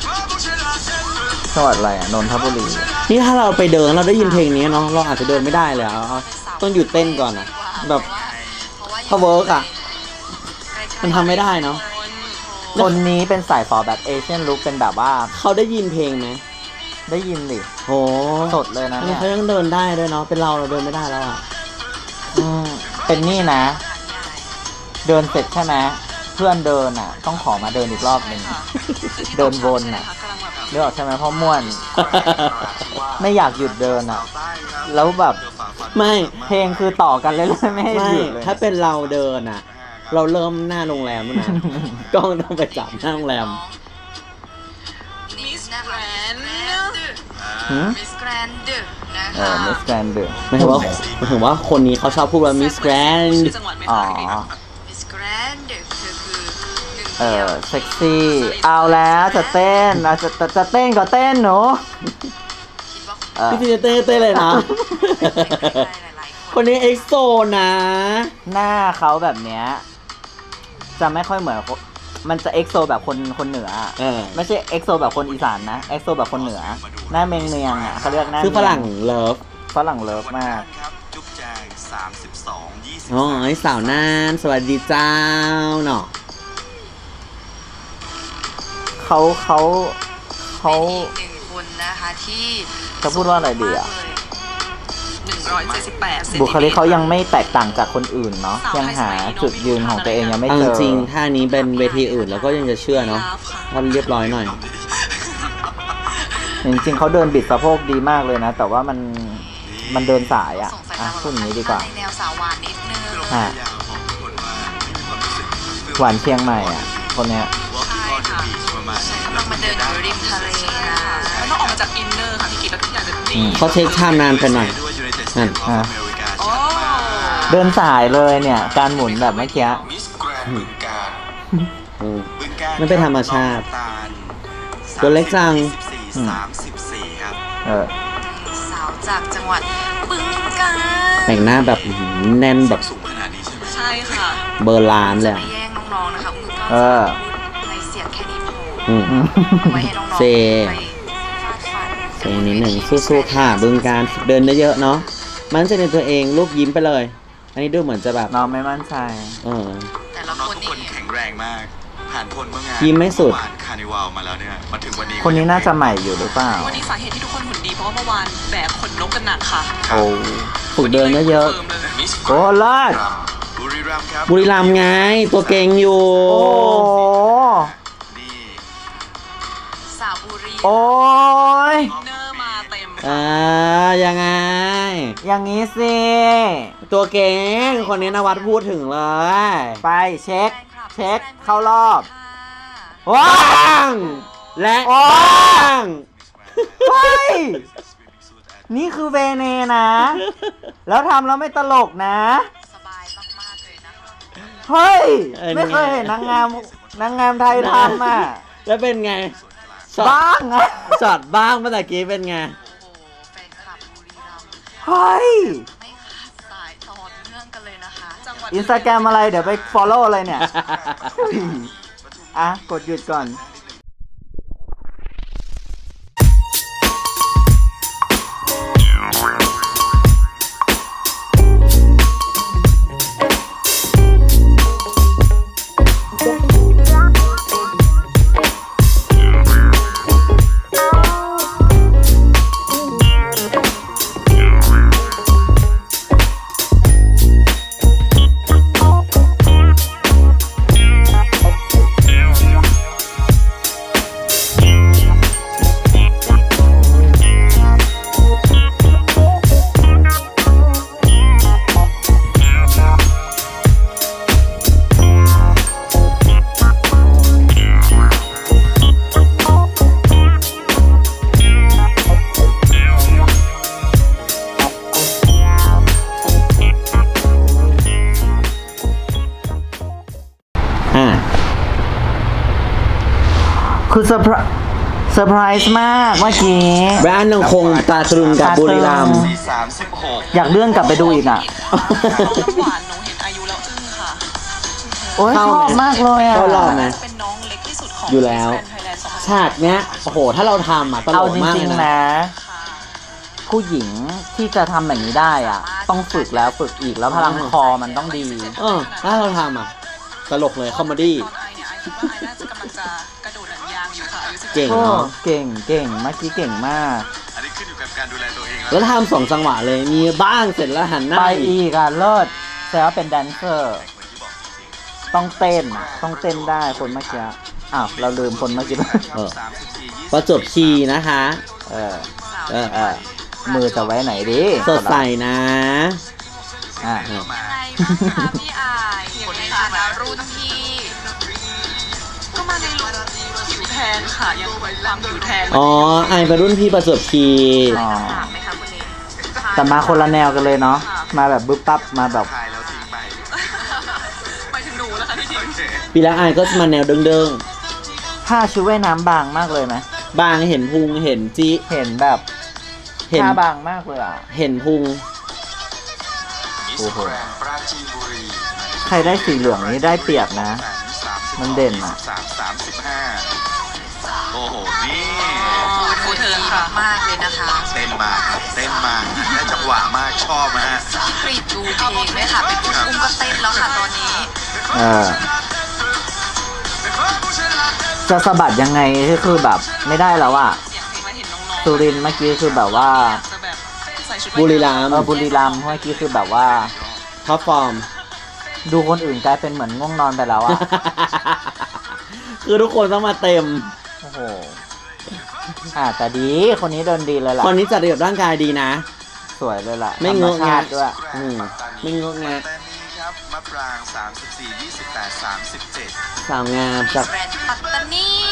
จังหวัดอะไรอ่ะนนทบุรีนี่ถ้าเราไปเดินเราได้ยินเพลงนี้เนาะเราอาจจะเดินไม่ได้เลยอะต้องหยุดเต้นก่อนอะแบบ ถ้าเวิร์กอะ มันทำไม่ได้เนาะคนนี้เป็นสายฝอแบบเอเชียนลุคเป็นแบบว่าเขาได้ยินเพลงไหมได้ยินดิโหสดเลยนะอันเนี่นี้ยเขายังเดินได้ด้วยเนาะเป็นเราเราเดินไม่ได้แล้วอะอืมเป็นนี่นะ เดินเสร็จใช่ไหมเพื่อนเดินอ่ะ ต้องขอมาเดินอีกรอบหนึ่ง เดินวนน่ะ เลือกใช่ไหมเพราะม่วน ไม่อยากหยุดเดินอ่ะ แล้วแบบไม่เพลงคือต่อกันเรื่อยๆไม่ให้ไม่หยุดเลยถ้าเป็นเราเดินอะเราเริ่มหน้าโรงแรมแล้วนะ กล้องต้องไปจับหน้าโรงแรมมิสแกรนด์หืมมิสแกรนด์นะเอคะอมิสแกรนด์หมายถึงว่าหมายถึงว่าคนนี้เขาชอบพูดว่ามิสแกรนด์ชื่อจังหวัดไม่อ๋อทราบมิสแกรนด์คือคือหนึ่งเอเดียอวเซ็กซี่ เอาแล้วจะเต้นอ่ะจะจะจะเต้นก็เต้นหนูคิดว่าเออพี่ซีเต้เต้เลยนะหลายๆคนนี้เอ็กโซนะหน้าเขาแบบเนี้ยจะไม่ค่อยเหมือนคนมันจะเอ็กโซแบบคนคนเหนืออะเออไม่ใช่เอ็กโซแบบคนอีสานนะเอ็กโซแบบคนเหนือ หน้าเมงเมียงอ่ะเขาเรียกหน้าคือฝรั่งเมียเลิฟฝรั่งเลิฟมากครับจุ๊บแจงสามสิบสองยี่สิบอ๋อไอ้สาวน่านสวัสดีเจ้าเนาะเขาเขาเขาเป็นอีกหนึ่งคนนะคะที่จะพูดว่าอะไรดีอะหนึ่งร้อยเจ็ดสิบแปดบุคลิกเขายังไม่แตกต่างจากคนอื่นเนาะยังหาจุดยืนของตัวเองยังไม่เอาเจจอริงๆท่านี้เป็นเวทีอื่นแล้วก็ยังจะเชื่อเนาะถ้าเรียบร้อยหน่อยจริงๆเขาเดินบิดสะโพกดีมากเลยนะ แต่ว่ามันมันเดินสายอ่ะสงสัยอ่ะจะพูดอย่างนี้ดีกว่าในแนวสาวหวานนิดนึงฮะยาวของคนว่ามีความรู้สึกหวานเชียงใหม่อ่ะ คนเนี้ยค่ะ the beach ประมาณนี้เรามาเดินอยู่ริมทะเลนะต้องออกมาจากอินเนอร์ค่ะพี่กิ๊กแล้วทุกอย่างจะดีเขาเทคไทม์นานไปหน่อยด้วย United นั่น States of America โอ้เดินสายเลยเนี่ย การหมุนแบบเมื่อกี้มิสแกรนด์บึงกาฬอืมบึงกาฬไม่เป็นธรรมชาติน้องตลตัวเล็กจังสามสิบสี่ครับเออสาวจากจังหวัดบึงกาฬแต่งหน้าแบบอื้อหือแน่นแบบสูงขนาดนี้ใช่ไหมใช่ค่ะเบอร์ล้านเลยไม่แย่งน้องๆนะคะคือก็เออในเสียงแค่นี้พออืมเอาไว้ให้น้องๆเซไปฟาดฟันเพลงนิดหนึ่งสู้ๆค่ะบึงการฝึกเดินเยอะๆเนาะมันจะในตัวเองลูกยิ้มไปเลย อันนี้ดูเหมือนจะแบบน้องไม่มั่นใจเออแต่ละน้องคนทุกนี่คนแข็งแรงมาก ผ่านพ้นเมื่องานยิ้มไม่สุดเมื่อวานคาร์นิวัลมาแล้วเนี่ย มาถึงวันนี้คนนี้น่าจะใหม่อยู่หรือเปล่าวันนี้สาเหตุที่ทุกคนหุ่นดีเพราะว่าเมื่อวานแบกขนนกกันหนักค่ะโอ้ฝึกเดินเยอะฟิร์มเลยมิสโอ้เลิศบุรีรัมย์ครับๆบุรีรัมย์ไงตัวเก่งอยู่โอ้นี่สาวบุรีโอ้ยอินเนอร์มาเต็มอ่ายังไงอย่างนี้สิตัวเก่งคนนี้นวัดพูดถึงเลยไปเช็ค เช็ค เข้ารอบค่ะว้าบ้างและโอ้บ้างเฮ้ย นี่คือเวเนนะ แล้วทำแล้วไม่ตลกนะสบายมากๆเลยนะคะเฮ้ย ไม่เคยเห็นนางงามนางงามไทยทำอ่ะแล้วเป็นไงช็อตบ้างอ่ะช็อตบ้างเมื่อกี้เป็นไงโอ้โหแฟนคลับบุรีรัมย์เฮ้ยไม่ขาดสายต่อเนื่องกันเลยนะคะจังหวัดอินสตาแกรมอะไรเดี๋ยวไป follow เลยเนี่ย อ่ะ กดหยุดก่อนอ่าคือเซอร์ไพรส์เซอร์ไพรส์มากเมื่อกี้แบรนด์ยังคงตาตรึงกับบุรีรัมย์สี่สามสิบหกอยากเลื่อนกลับไปดูอีกอ่ะน้องน้ำหวานหนูเห็นอายุแล้วอึ้งค่ะโอ้ยชอบมากเลยอ่ะเข้ารอบไหมเป็นน้องเล็กที่สุดของอยู่แล้ว Miss Grand Thailand สองพันฉากเนี้ยโอ้โหถ้าเราทำอ่ะตลเอากจมากริเลงยๆนะนะค่ะผู้หญิงที่จะทำแบบนี้ได้อ่ะ ต้องฝึกแล้วฝึกอีกแล้วพลังคอมันต้องดีเออถ้าเราทำอ่ะตลกเลยคอมเมดี้ตอนไอเนี่ยไอคิดว่าไอน่าจะกำลังจะกระโดดหนังยางอยู่ค่ะอายุสิบเก่งโอ้เนาะเก่งเก่งเมื่อกี้เก่งมากอันนี้ขึ้นอยู่กับการดูแลตัวเองแล้วทำสองจังหวะเลยมีบ้างเสร็จแล้วหันหน้าไปอีกอีกอ่ะเลิศแต่ว่าเป็นแดนเซอร์ ต้องเต้นอ่ะต้องเต้นได้คนเมื่อกี้อ้าวเราลืมคนเมื่อกี้เออประจวบคีย์นะคะเออเออเออมือจะไว้ไหนดีสดใสนะอ่ะเออไงบ้างคะพี่อายคนในฐานะรุ่นพี่ก็มาในลุคผิวแทนค่ะยังคงความผิวแทนอ๋อไอเป็นรุ่นพี่ประจวบคีย์อ๋อถามไหมคะคุณเองแต่มาคนละแนวกันเลยเนาะมาแบบบึ๊บปั๊บมาแบบถ่ายแล้วทิ้งไปหมายถึงหนูนะคะที่ทิ้งปีแล้วไอก็มาแนวเดิงผ้าชุดว่ายน้ำบางมากเลยไหมๆบางเห็นพุงเห็นจิเห็นแบบเห็นผ้าบางมากเลยอ่ะเห็นพุงมิสแกรนด์ปราจีนบุรีใครได้สีเหลืองนี้ได้เปรียบนะ มันเด่นอะสามสามสิบห้าโอ้โห นี่ฟูเทิร์นค่ะมากเลยนะคะเต้นมาครับเต้นมาได้จังหวะมากชอบนะฮะพี่กรีดดูเพลงด้วยค่ะเป็นผู้อุ้มก็เต้นแล้วค่ะตอนนี้เออ จะสะบัดยังไงก็คือแบบไม่ได้แล้วอ่ะเสียงเพลงแล้วเห็นน้องๆสุรินทร์เมื่อกี้คือแบบว่าจะแบบใส่ชุดบุรีรัมย์เออบุรีรัมย์เมื่อกี้คือแบบว่าท็อปฟอร์มดูคนอื่นกลายเป็นเหมือนง่วงนอนไปแล้วอ่ะคือทุกคนต้องมาเต็มโอ้โหอ่ะแต่ดีคนนี้เดินดีเลยล่ะคนนี้จัดระเบียบร่างกายดีนะสวยเลยล่ะไม่งงธรรชาติด้วยอืมไม่งกงะปัตตานีครับมะปรางสามสิบสี่ ยี่สิบแปด สามสิบเจ็ดสาวงามจากแบรนด์ปัตตานี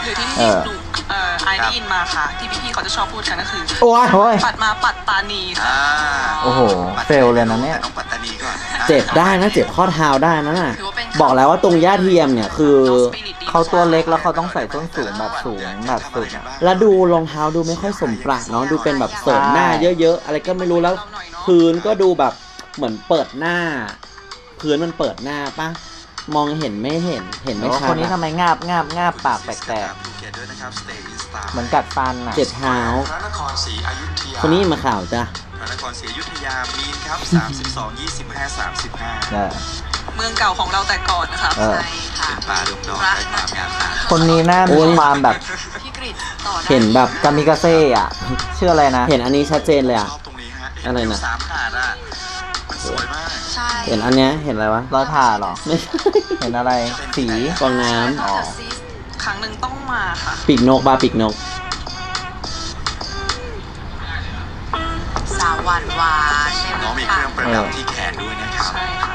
หรือที่เอนี่อหนูเอ่อไอได้ยินมาค่ะ ที่พี่ๆเขาจะชอบพูดกันก็คือโอ้ยโอ้ยปัดมาปัดตานีค่ะอ่าโอ้โหเฟลเลยนะเนี่ยน้องปัตตานีก่อนเจ็บได้นะเจ็บข้อเท้าได้นะน่ะถือว่าเป็นบอกแล้วว่าตรงย่าเทียมเนี่ยคือน้องสปิริตดีเขาตัวเล็กแล้วเขาต้องใส่ส้นสูงแบบสูงแบบสุดอะแล้วดูรองเท้าดูไม่ค่อยสมประเนาะดูเป็นแบบเสริมหน้าเยอะๆอะไรก็ไม่รู้แล้วพื้นก็ดูแบบเหมือนเปิดหน้า พื้นมันเปิดหน้าปะมองเห็นไม่เห็นเห็นไม่แล้วชัดคนนี้ทำไมงาบงาบงาบปากแปลกภูเก็ตด้วยนะครับ Stay in Star ๆเหมือนกัดฟันอ่ะเจ็บเท้าพระนครศรีอยุธยาคนนี้มาข่าวจ้ะพระนครศรีอยุธยามีนครับสามสิบสอง ยี่สิบห้า สามสิบห้าเออเมืองเก่าของเราแต่ก่อนนะคะเออใช่ค่ะเป็นป่าดงดอกไร้ความงามตาคนนี้หน้ามีความแบบพี่กริดต่อได้เห็นแบบกามิกาเซ่อะชื่ออะไรนะเห็นอันนี้ชัดเจนเลยชอ่ะอบตรงนี้ฮะอะไรนะสามหาดอ่ะมันสวยมากใช่เห็นอันเนี้ยเห็นอะไรวะรอยผ่าเหรอไม่ใช่เห็นอะไร สีฟองน้อ๋อซีสครั้งหนึ่งต้องมาค่ะำปีกนกบาร์ปีกนกสาวหวานหวานใช่ไหมน้องมีเครื่องประดับที่แขนด้วยนะครับใช่ค่ะ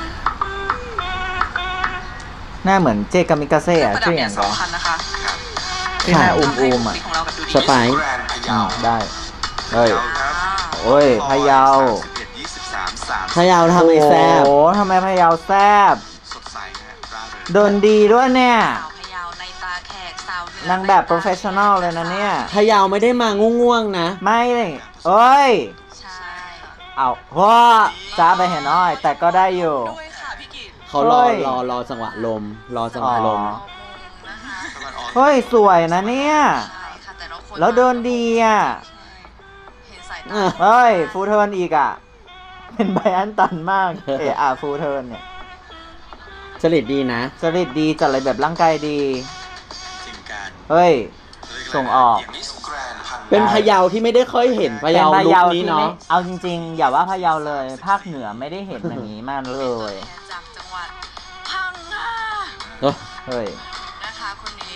หน้าเหมือนเจกามิกาเซ่เครื่ออะงประดับชื่ออเนี่ยย่างสก็ำคัญนะคะครับที่หน้าอุ้มอุ้มๆอะของเราแบบดูดีสไปซ์แกรนด์พะอืเยามได้เฮ้ยครับโอ้ยพะเยาสามสิบเอ็ด ยี่สิบสาม สามสิบพะเยาทำไมแซ่บโอ้โหทำไมพะเยาแซบสดใสนะร่าเริงเดินดีด้วยเนี่ยสาวพะเยาในตาแขกสาวเหนือนางแบบ professional เลยนะเนี่ยพะเยาไม่ได้มาง่วงๆนะไม่เลยเอ้ยใช่เอาว้าจ้าไปเห็นน้อย แต่ก็ได้อยู่ด้วยค่ะพี่กิตเขารอเฮ้ยรอรอจังหวะลม รอจังหวะลมอ๋อนะคะตะวันออกเฮ้ย สวยนะเนี่ยใช่ค่ะแต่ละคนแล้วเดินดีอ่ะเห็นสายเอตาอเฮ้ย ฟูเทิร์นอีกอ่ะ เป็นไบอันตันมาก เอะอะฟูเทิร์นเนี่ยจริตดีนะจริตดีจัดอะไรแบบร่างกายดีทีมการเฮ้ย ส่งออกมิสแกรนด์พังเป็นพะเยาที่ไม่ได้ค่อยเห็นพะเยาเป็นลุคที่นี้ไม่เนาะเอาจริงๆ อย่าว่าพะเยาเลย ภาคเหนือไม่ได้เห็นอย่างนี้มาเลยจากจังหวัดพังงาเออเฮ้ยนะคะคนนี้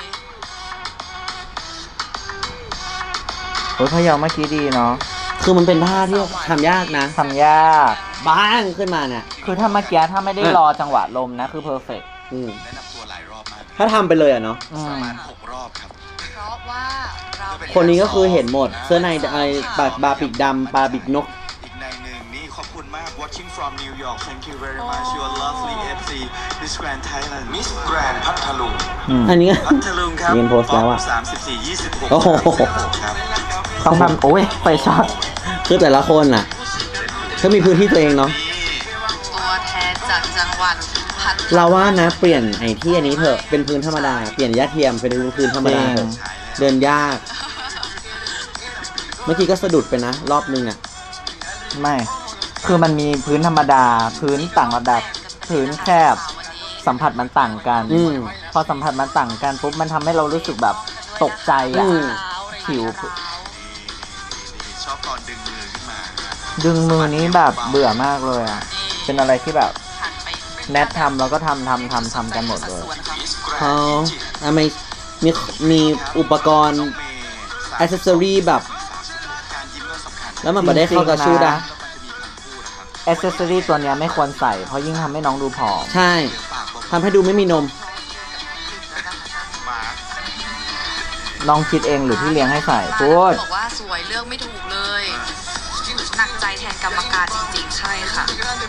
โอ้ยพะเยาเมื่อกี้ดีเนาะคือมันเป็นท่าที่ทำยากนะทำยากบ้างขึ้นมาเนี่ยคือถ้าเมื่อกี้ถ้าไม่ได้อ่ะรอจังหวะลมนะ คือเพอร์เฟกต์อืมแนะนำตัวหลายรอบมากถ้าทำไปเลยอะเนาะอืประมมาณหกรอบครับเพราะว่าเราเป็คนนี้ก็คือเห็นหมด เสื้อในอะไรบาบาปิกดำปลาปิกนกอีกในหนึ่งนี่ขอบคุณมาก watching from New York thank you very much your lovely เอฟ ซี Miss Grand Thailand Miss Grand พัทลุงอืมอันนี้ก็พัทลุงครับเรียนโพสต์แล้วอะสามสิบสี่ ยี่สิบหกโอ้โหครับต้องทำโอ้ยไฟช็อตคือแต่ละคนน่ะเขามีพื้นที่ตัวเองเนาะตัวแทนจากจังหวัดพัทลุงเราว่านะเปลี่ยนไอ้ที่อันนี้เถอะ เป็นพื้นธรรมดา เปลี่ยนย่าเทียมเป็นพื้นธรรมดาเถอะเดินยาก เมื่อกี้ก็สะดุดไปนะ รอบนึงอ่ะไม่ คือมันมีพื้นธรรมดา พื้นต่างระดับ พื้นแคบ สัมผัสมันต่างกันอืมพอสัมผัสมันต่างกันปุ๊บ มันทำให้เรารู้สึกแบบตกใจอือ่ะมผิวชอบตอนดึงมือขึ้นมาดึงมือนี้แบบเบื่อมากเลยอ่ะ เป็นอะไรที่แบบหันไปแนททำแล้วก็ทำทำทำทำกันหมดเลย Miss เขา Grand ทำไมมีมีอุปกรณ์น้องเมย์อ c เซสซอรี่แบบการยิ้มก็สำคัญแล้วมันไม่ได้เข้ากับชุดอะแล้วมันจะมีคำพูดนะครับแอ c เซสซอรี่ตัวเนี้ยไม่ควรใส่ เพราะยิ่งทำให้น้องดูผอมใช่ปากบอกทำให้ดูไม่มีนมหมาน้องคิดเองหรือพี่เลี้ยงให้ใส่พูดบอกว่าสวยเลือกไม่ถูกเลย หนักใจแทนกรรมการจริงๆ ใช่ค่ะ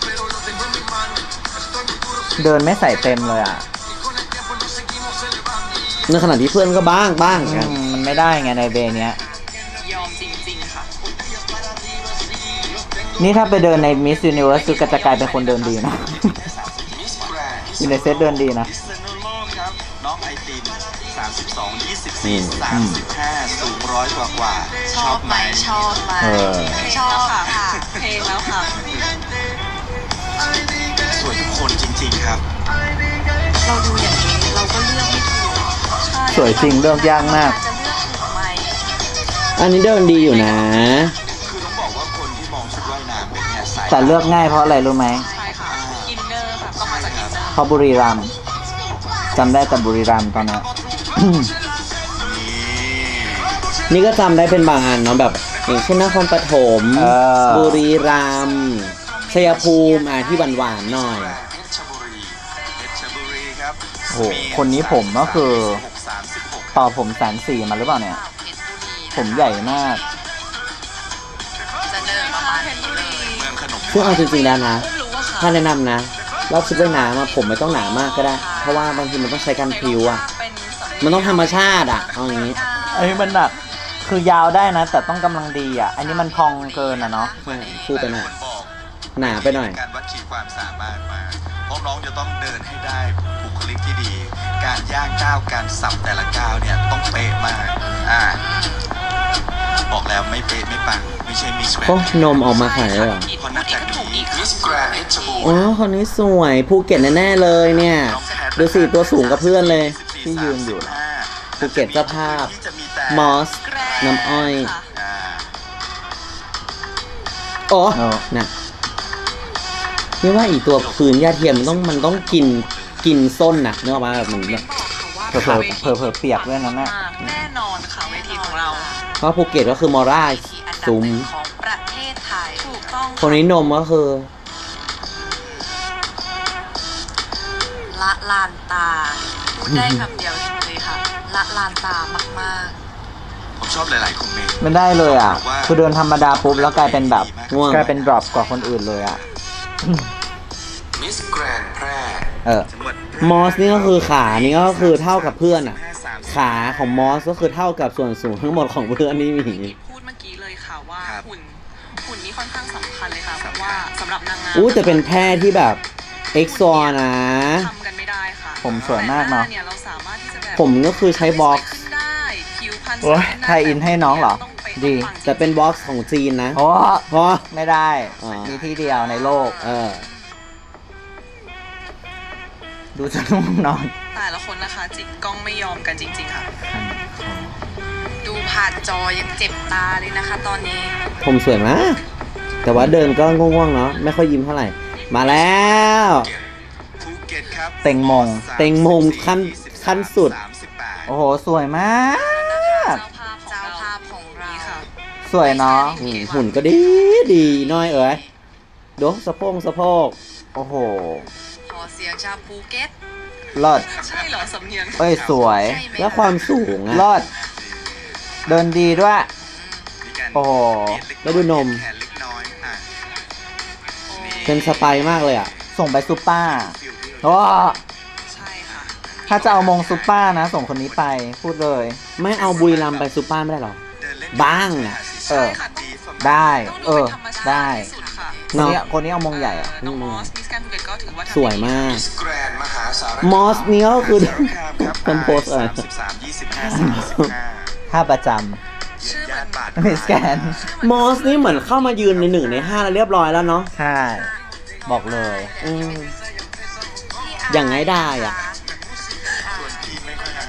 เดินไม่ใส่เต็มเลยอ่ะในขณะที่เพื่อนก็บ้างบ้างอืกันมมันไม่ได้ไงในเบเนี้ยยอมจริงๆ ค่ะนี่ถ้าไปเดินใน Miss Universe ก็จะกลายเป็นคนเดินดีนะ Miss Grand อยู่ในเซตเดินดีนะพิษณุโลกครับ น้องไอติมสามสิบสอง ยี่สิบสี่ สามสิบห้า สูงร้อยกว่ากว่าชอบไหม ชอบไหมเออชอบค่ะ เพลงแล้วค่ะสวยทุกคนจริงๆครับเราดูอย่างนี้เราก็เลือกไม่ถูกใช่สวยจริงเลือกยากมากจะเลือกถูกไหมอันนี้เดินดีอยู่นะคือต้องบอกว่าคนที่มองชุดว่ายน้ำเป็นเนี่ยสายแต่เลือกง่ายเพราะอะไรรู้ไหมใช่ค่ะ อินเนอร์ค่ะต้องมาจากอินเนอร์เพราะบุรีรัมย์จำได้แต่บุรีรัมย์ตอนเนี้ยนี่นี่ก็จำได้เป็นบางอันเนาะแบบอย่างเช่นนครปฐมเออบุรีรัมย์ชัยภูมิอ่ะที่หวานๆหน่อยเพชรบุรีเพชรบุรีครับโหคนนี้ผมก็คือสามสิบหกต่อผมแสนสี่มาหรือเปล่าเนี่ยเพชรบุรีผมใหญ่มากจะเดินประมาณนี้เลยเมืองขนมซึ่งเอาจริงๆแล้วนะไม่รู้ว่าค่ะถ้าแนะนำนะรอบชุดว่ายน้ำอะผมไม่ต้องหนามากก็ได้ เพราะว่าบางทีมันต้องใช้การพริ้วอะเป็นสำลีมันต้องธรรมชาติอะเอาอย่างนี้อันนี้มันหนักคือยาวได้นะ แต่ต้องกำลังดีอ่ะ อันนี้มันพองเกินอ่ะเนาะใช่ฟูไปหน่อยคนบอกหนาไปหน่อยการวัดขีดความสามารถมาเพราะน้องจะต้องเดินให้ได้บุคลิกที่ดี การย่างก้าวการสับแต่ละก้าวเนี่ยต้องเป๊ะมากอ่าบอกแล้วไม่เป๊ะไม่ปังไม่ใช่มิสแกรนโอ้นมออกมาขายเลยเหรอเพราะนักจากนี้มิสแกรนเพชรบูรอ๋อณ์คนนี้สวยภูเก็ตแน่ๆเลยเนี่ย ดูสิตัวสูงกับเพื่อนเลยที่ยืนอยู่ภูเก็ตเจ้าภาพที่จะมีแต่มอส น้ำอ้อยอ่าโอ้เออน่ะนี่ว่าอีตัวพื้นยาเทียมมันต้องมันต้องกินกินส้นน่ะนึกออกมาแบบเหมือนแบบเผลอเผลอเผลอเปียกด้วยนะแม่แน่นอนค่ะเวทีของเราเพราะภูเก็ตก็คือมอร่าเวทีอันดับซุ้มหนึ่งของประเทศไทยถูกต้องคนนี้นมก็คือละลานตาพูดได้คำเดียวเลยค่ะละลานตามากผมชอบหลายๆคอมเมนต์ไม่ได้เลยอ่ะ คือเดินธรรมดาปุ๊บแล้วกลายเป็นแบบง่วงกลายเป็นดรอปกว่าคนอื่นเลยอ่ะมิสแกรนแพร่เออจังหวัดมอสนี่ก็คือขานี่ก็คือเท่ากับเพื่อนอ่ะห้าสามขาของมอสก็คือเท่ากับส่วนสูงทั้งหมดของเพื่อนนี่มีๆพูดเมื่อกี้เลยค่ะว่าหุ่นหุ่นนี้ค่อนข้างสำคัญเลยค่ะเพราะว่าสำหรับนางงามอู้แต่เป็นแพร่ที่แบบเอ็กซ์ซอนะทำกันไม่ได้ค่ะผมสวยมากเนอะแต่หเนี่ยเราสามารถที่จะแบบผมก็คือใช้บ็อกซ์ขึ้นได้ผิวพรรณโอ๊ยสวยขึ้นได้ไทยอินให้น้องเหรอต้องเป๊ะดีต้องปังแต่เป็นบ็อกซ์ของจีนนะโอ้เพราะไม่ได้อ๋อมีที่เดียวในโลกเออดูจะนุ่มนอนแต่ละคนนะคะจิกกล้องไม่ยอมกันจริงๆค่ะ ดูผ่านจอยังเจ็บตาเลยนะคะ ตอนนี้ผมสวยมาก แต่ว่าเดินก็ง่วงๆเนาะไม่ค่อยยิ้มเท่าไหร่ มาแล้วภูเก็ตครับเต็งมงเต็งมงขั้นขั้นสุดสามสิบแปดโอ้โห สวยมากเจ้าภาพของเราค่ะสวยเนาะอืมหุ่นก็ดีดีน้อยเอ๋ยดูสะโพกสะโพกโอ้โหขอเสียงชาวภูเก็ตเลิศใช่เหรอสำเนียงเอ้ย สวยใช่ไหมแล้วความสูงอะเลิศเดินดีด้วยมีการโอ้โหเปยนเกแล้วดูนมแขนเล็กน้อยอ่ะเป็นสไปร์มากเลยอ่ะส่งไปซุปเปอร์ฟิลที่โอ้ใช่ค่ะถ้าจะเอามงซุปเปอร์นะ ส่งคนนี้ไป พูดเลยไม่เอาบุรีรัมย์ไปซูเปอร์ไม่ได้หรอเดินเล่นบ้างอะเออใช่ค่ะได้ต้องเอดูอเป็นธรรมชาติได้ที่สุดค่ะคนนี้คนนี้เอามงใหญ่อะเน้องมอสมิสแกรนด์ภูเก็ตก็ถือว่าทำสวยมากมิสแกรนด์มหาสารคามมอสนี่ก็คือมหาสารคามครับคนโพสต์อะไรสามสิบสามยี่สิบห้าสามสิบห้าท่าประจชื่อเหมือนบาทำมิสแกนมอสนี่เหมือนเข้ามายืนในหนึ่งในห้าแล้วเรียบร้อยแล้วเนาะใช่ บอกเลยอืม อย่างง่ายดายอะส่วนพี่ไม่ค่อย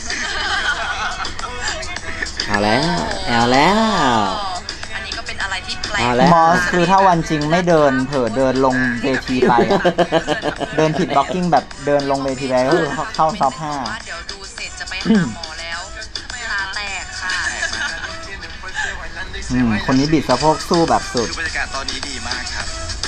เอาแล้วเอาแล้วอันนี้ก็เป็นอะไรที่แปลกเอาแล้วมอสคือถ้าวันจริงไม่เดิน เผลอเดินลงเวทีไปอะเดินผิดบล็อกกิ้งแบบเดินลงเวทีไปก็คือเข้าซอฟห้าว่าเดี๋ยวดูเสร็จจะไปหาหมอแล้วตาแตกค่ะอืมคนนี้บิดสะโพกสู้แบบสุดคือบรรยากาศตอนนี้ดีมากครับ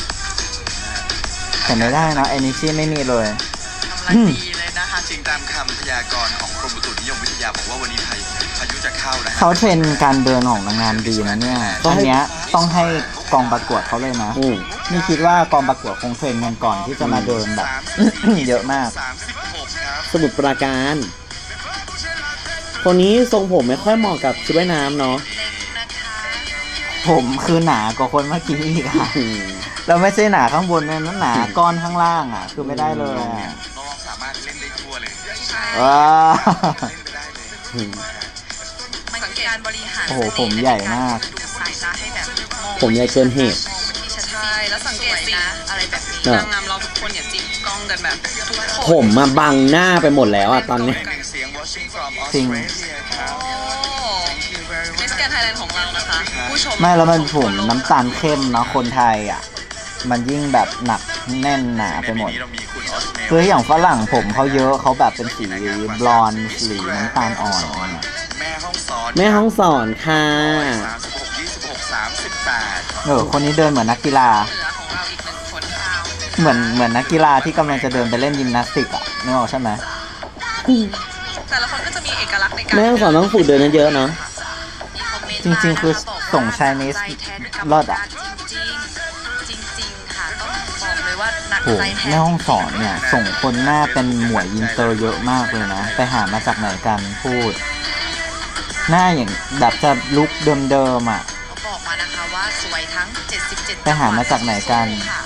แต่ไม่ได้เนอะเอนิชี่ไม่มีเลยกำลังดีเลยนะคะจริงตามคำพยากรณ์ของกรมอุตุนิยมวิทยาบอกว่าวันนี้พายุพายุจะเข้านะเขาเทรนการเดินของนางงามดีนะเนี่ยอันเนี้ยต้องให้กองประกวดเขาเลยนะอืมนี่คิดว่ากองประกวดคงเทรนกันก่อนที่จะมาเดินแบบ เยอะมากสามสิบหกครับสมุทรปราการ คนนี้ทรงผมไม่ค่อยเหมาะกับชุดว่ายน้ำเนาะเล็กนะคะผมคือหนากว่าคนเมื่อกี้อีกอะอืมแล้วไม่ใช่หนาข้างบนนะนั่นหนาก้อนข้างล่างอ่ะ คือไม่ได้เลยอะน้องสามารถเล่นได้ทั่วเลยใช่ว้าเล่นไปได้เลยอืมมันสังเกตการบริหารโอ้โหผมใหญ่มากดูสายตาให้แบบมองผมใหญ่เกินเหตุมองไปที่ชัดใช่แล้วสังเกตสิอะไรแบบนี้อ่ะนางงามเราทุกคนเนี่ยจิกกล้องกันแบบทุกคนผมมาบังหน้าไปหมดแล้วอ่ะตอนเนี้ยหนึ่งเสียง watching from จริง Australia ครับโอ้มิสแกรนด์ไทยแลนด์ของเรานะคะผู้ชมไม่แล้วมันผมน้ำตาลเข้มเนาะคนไทยอ่ะ มันยิ่งแบบหนักแน่นหนาไปหมดในนี้เรามีคุณออสเมลคืออย่างฝรั่งผมเขาเยอะเขาแบบเป็นสีบลอนด์สีน้ำตาลอ่อนอะไรเงี้ยแม่ห้องสอนแม่ห้องสอนค่ะสามสิบหกยี่สิบหกสามสิบแปดเออคนนี้เดินเหมือนนักกีฬาเหนือของเราอีกหนึ่งคนค่ะเหมือนเหมือนนักกีฬาที่กำลังจะเดินไปเล่นยิมนาสติกอ่ะนึกออกใช่ไหมแต่แต่ละคนก็จะมีเอกลักษณ์ในการแม่ต้องสอนต้องฝึกเดินเยอะๆเนาะจริงๆคือส่ง Chinese รอดอ่ะจริงๆจริงๆค่ะต้องบอกเลยว่าหนักโหใจแทนแม่ห้องสอนเนี่ย ส่งคนหน้าเป็นหมวยอินเตอร์เยอะมากเลยนะ ไปหามาจากไหนกันพูด หน้าอย่างแบบจะลุกเดิมๆอ่ะเขาบอกมานะคะว่าสวยทั้งเจ็ดสิบเจ็ดไปหามาจากไหนกันค่ะ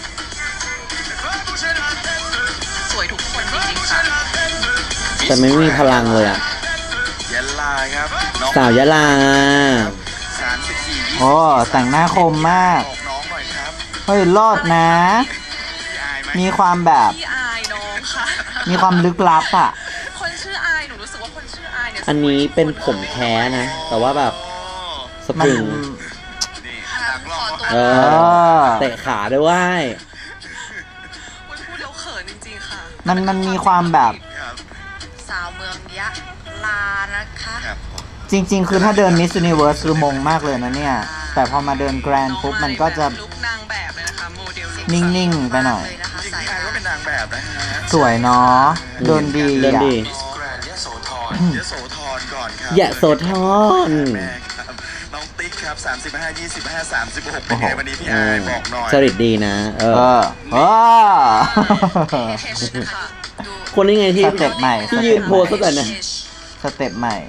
สวยทุกคนจริงๆค่ะแต่ไม่มีพลังเลยอ่ะยะลาครับน้องสาวยะลาสามสิบสี่โอ้แต่งหน้าคมมากบอกน้องหน่อยครับเฮ้ยรอดนะพี่อายไหมมีความแบบพี่อายน้องค่ะมีความลึกลับอ่ะคนชื่ออายหนูรู้สึกว่าคนชื่ออายเนี่ยอันนี้เป็นผมแท้นะ แต่ว่าแบบสปมันริงนี่ตักลองเอเอออเตะขาด้วยว่ายอุ๊ยพูดแล้วเขินจริงๆค่ะมันมันมีความแบบครับสาวเมืองยะลานะคะครับผมจริง ๆ คือถ้าเดิน Miss Universe คือมงมากเลยนะเนี่ย แต่พอมาเดินแกรนด์ปุ๊บมันก็จะลุกนางแบบเลยนะคะโมเดลนิ่งๆไปหน่อยเลยนะคะจริงสายๆพี่อายก็เป็นนางแบบนะฮะสวยเนาะเดินดีเดินอ่ะดีมิสแกรนด์ยโสธรยโสธรก่อนครับยะโสธรแม่ครับน้องติ๊กครับสามสิบห้า ยี่สิบห้า สามสิบหกเป็นไงวันนี้พี่อายบอกหน่อยจริตดีนะ เอเอออเออเทชนะคะดูคนนี้ไงที่สเต็ปใหม่ที่ยืนโพสตั้งแต่นั้นสเต็ปใหม่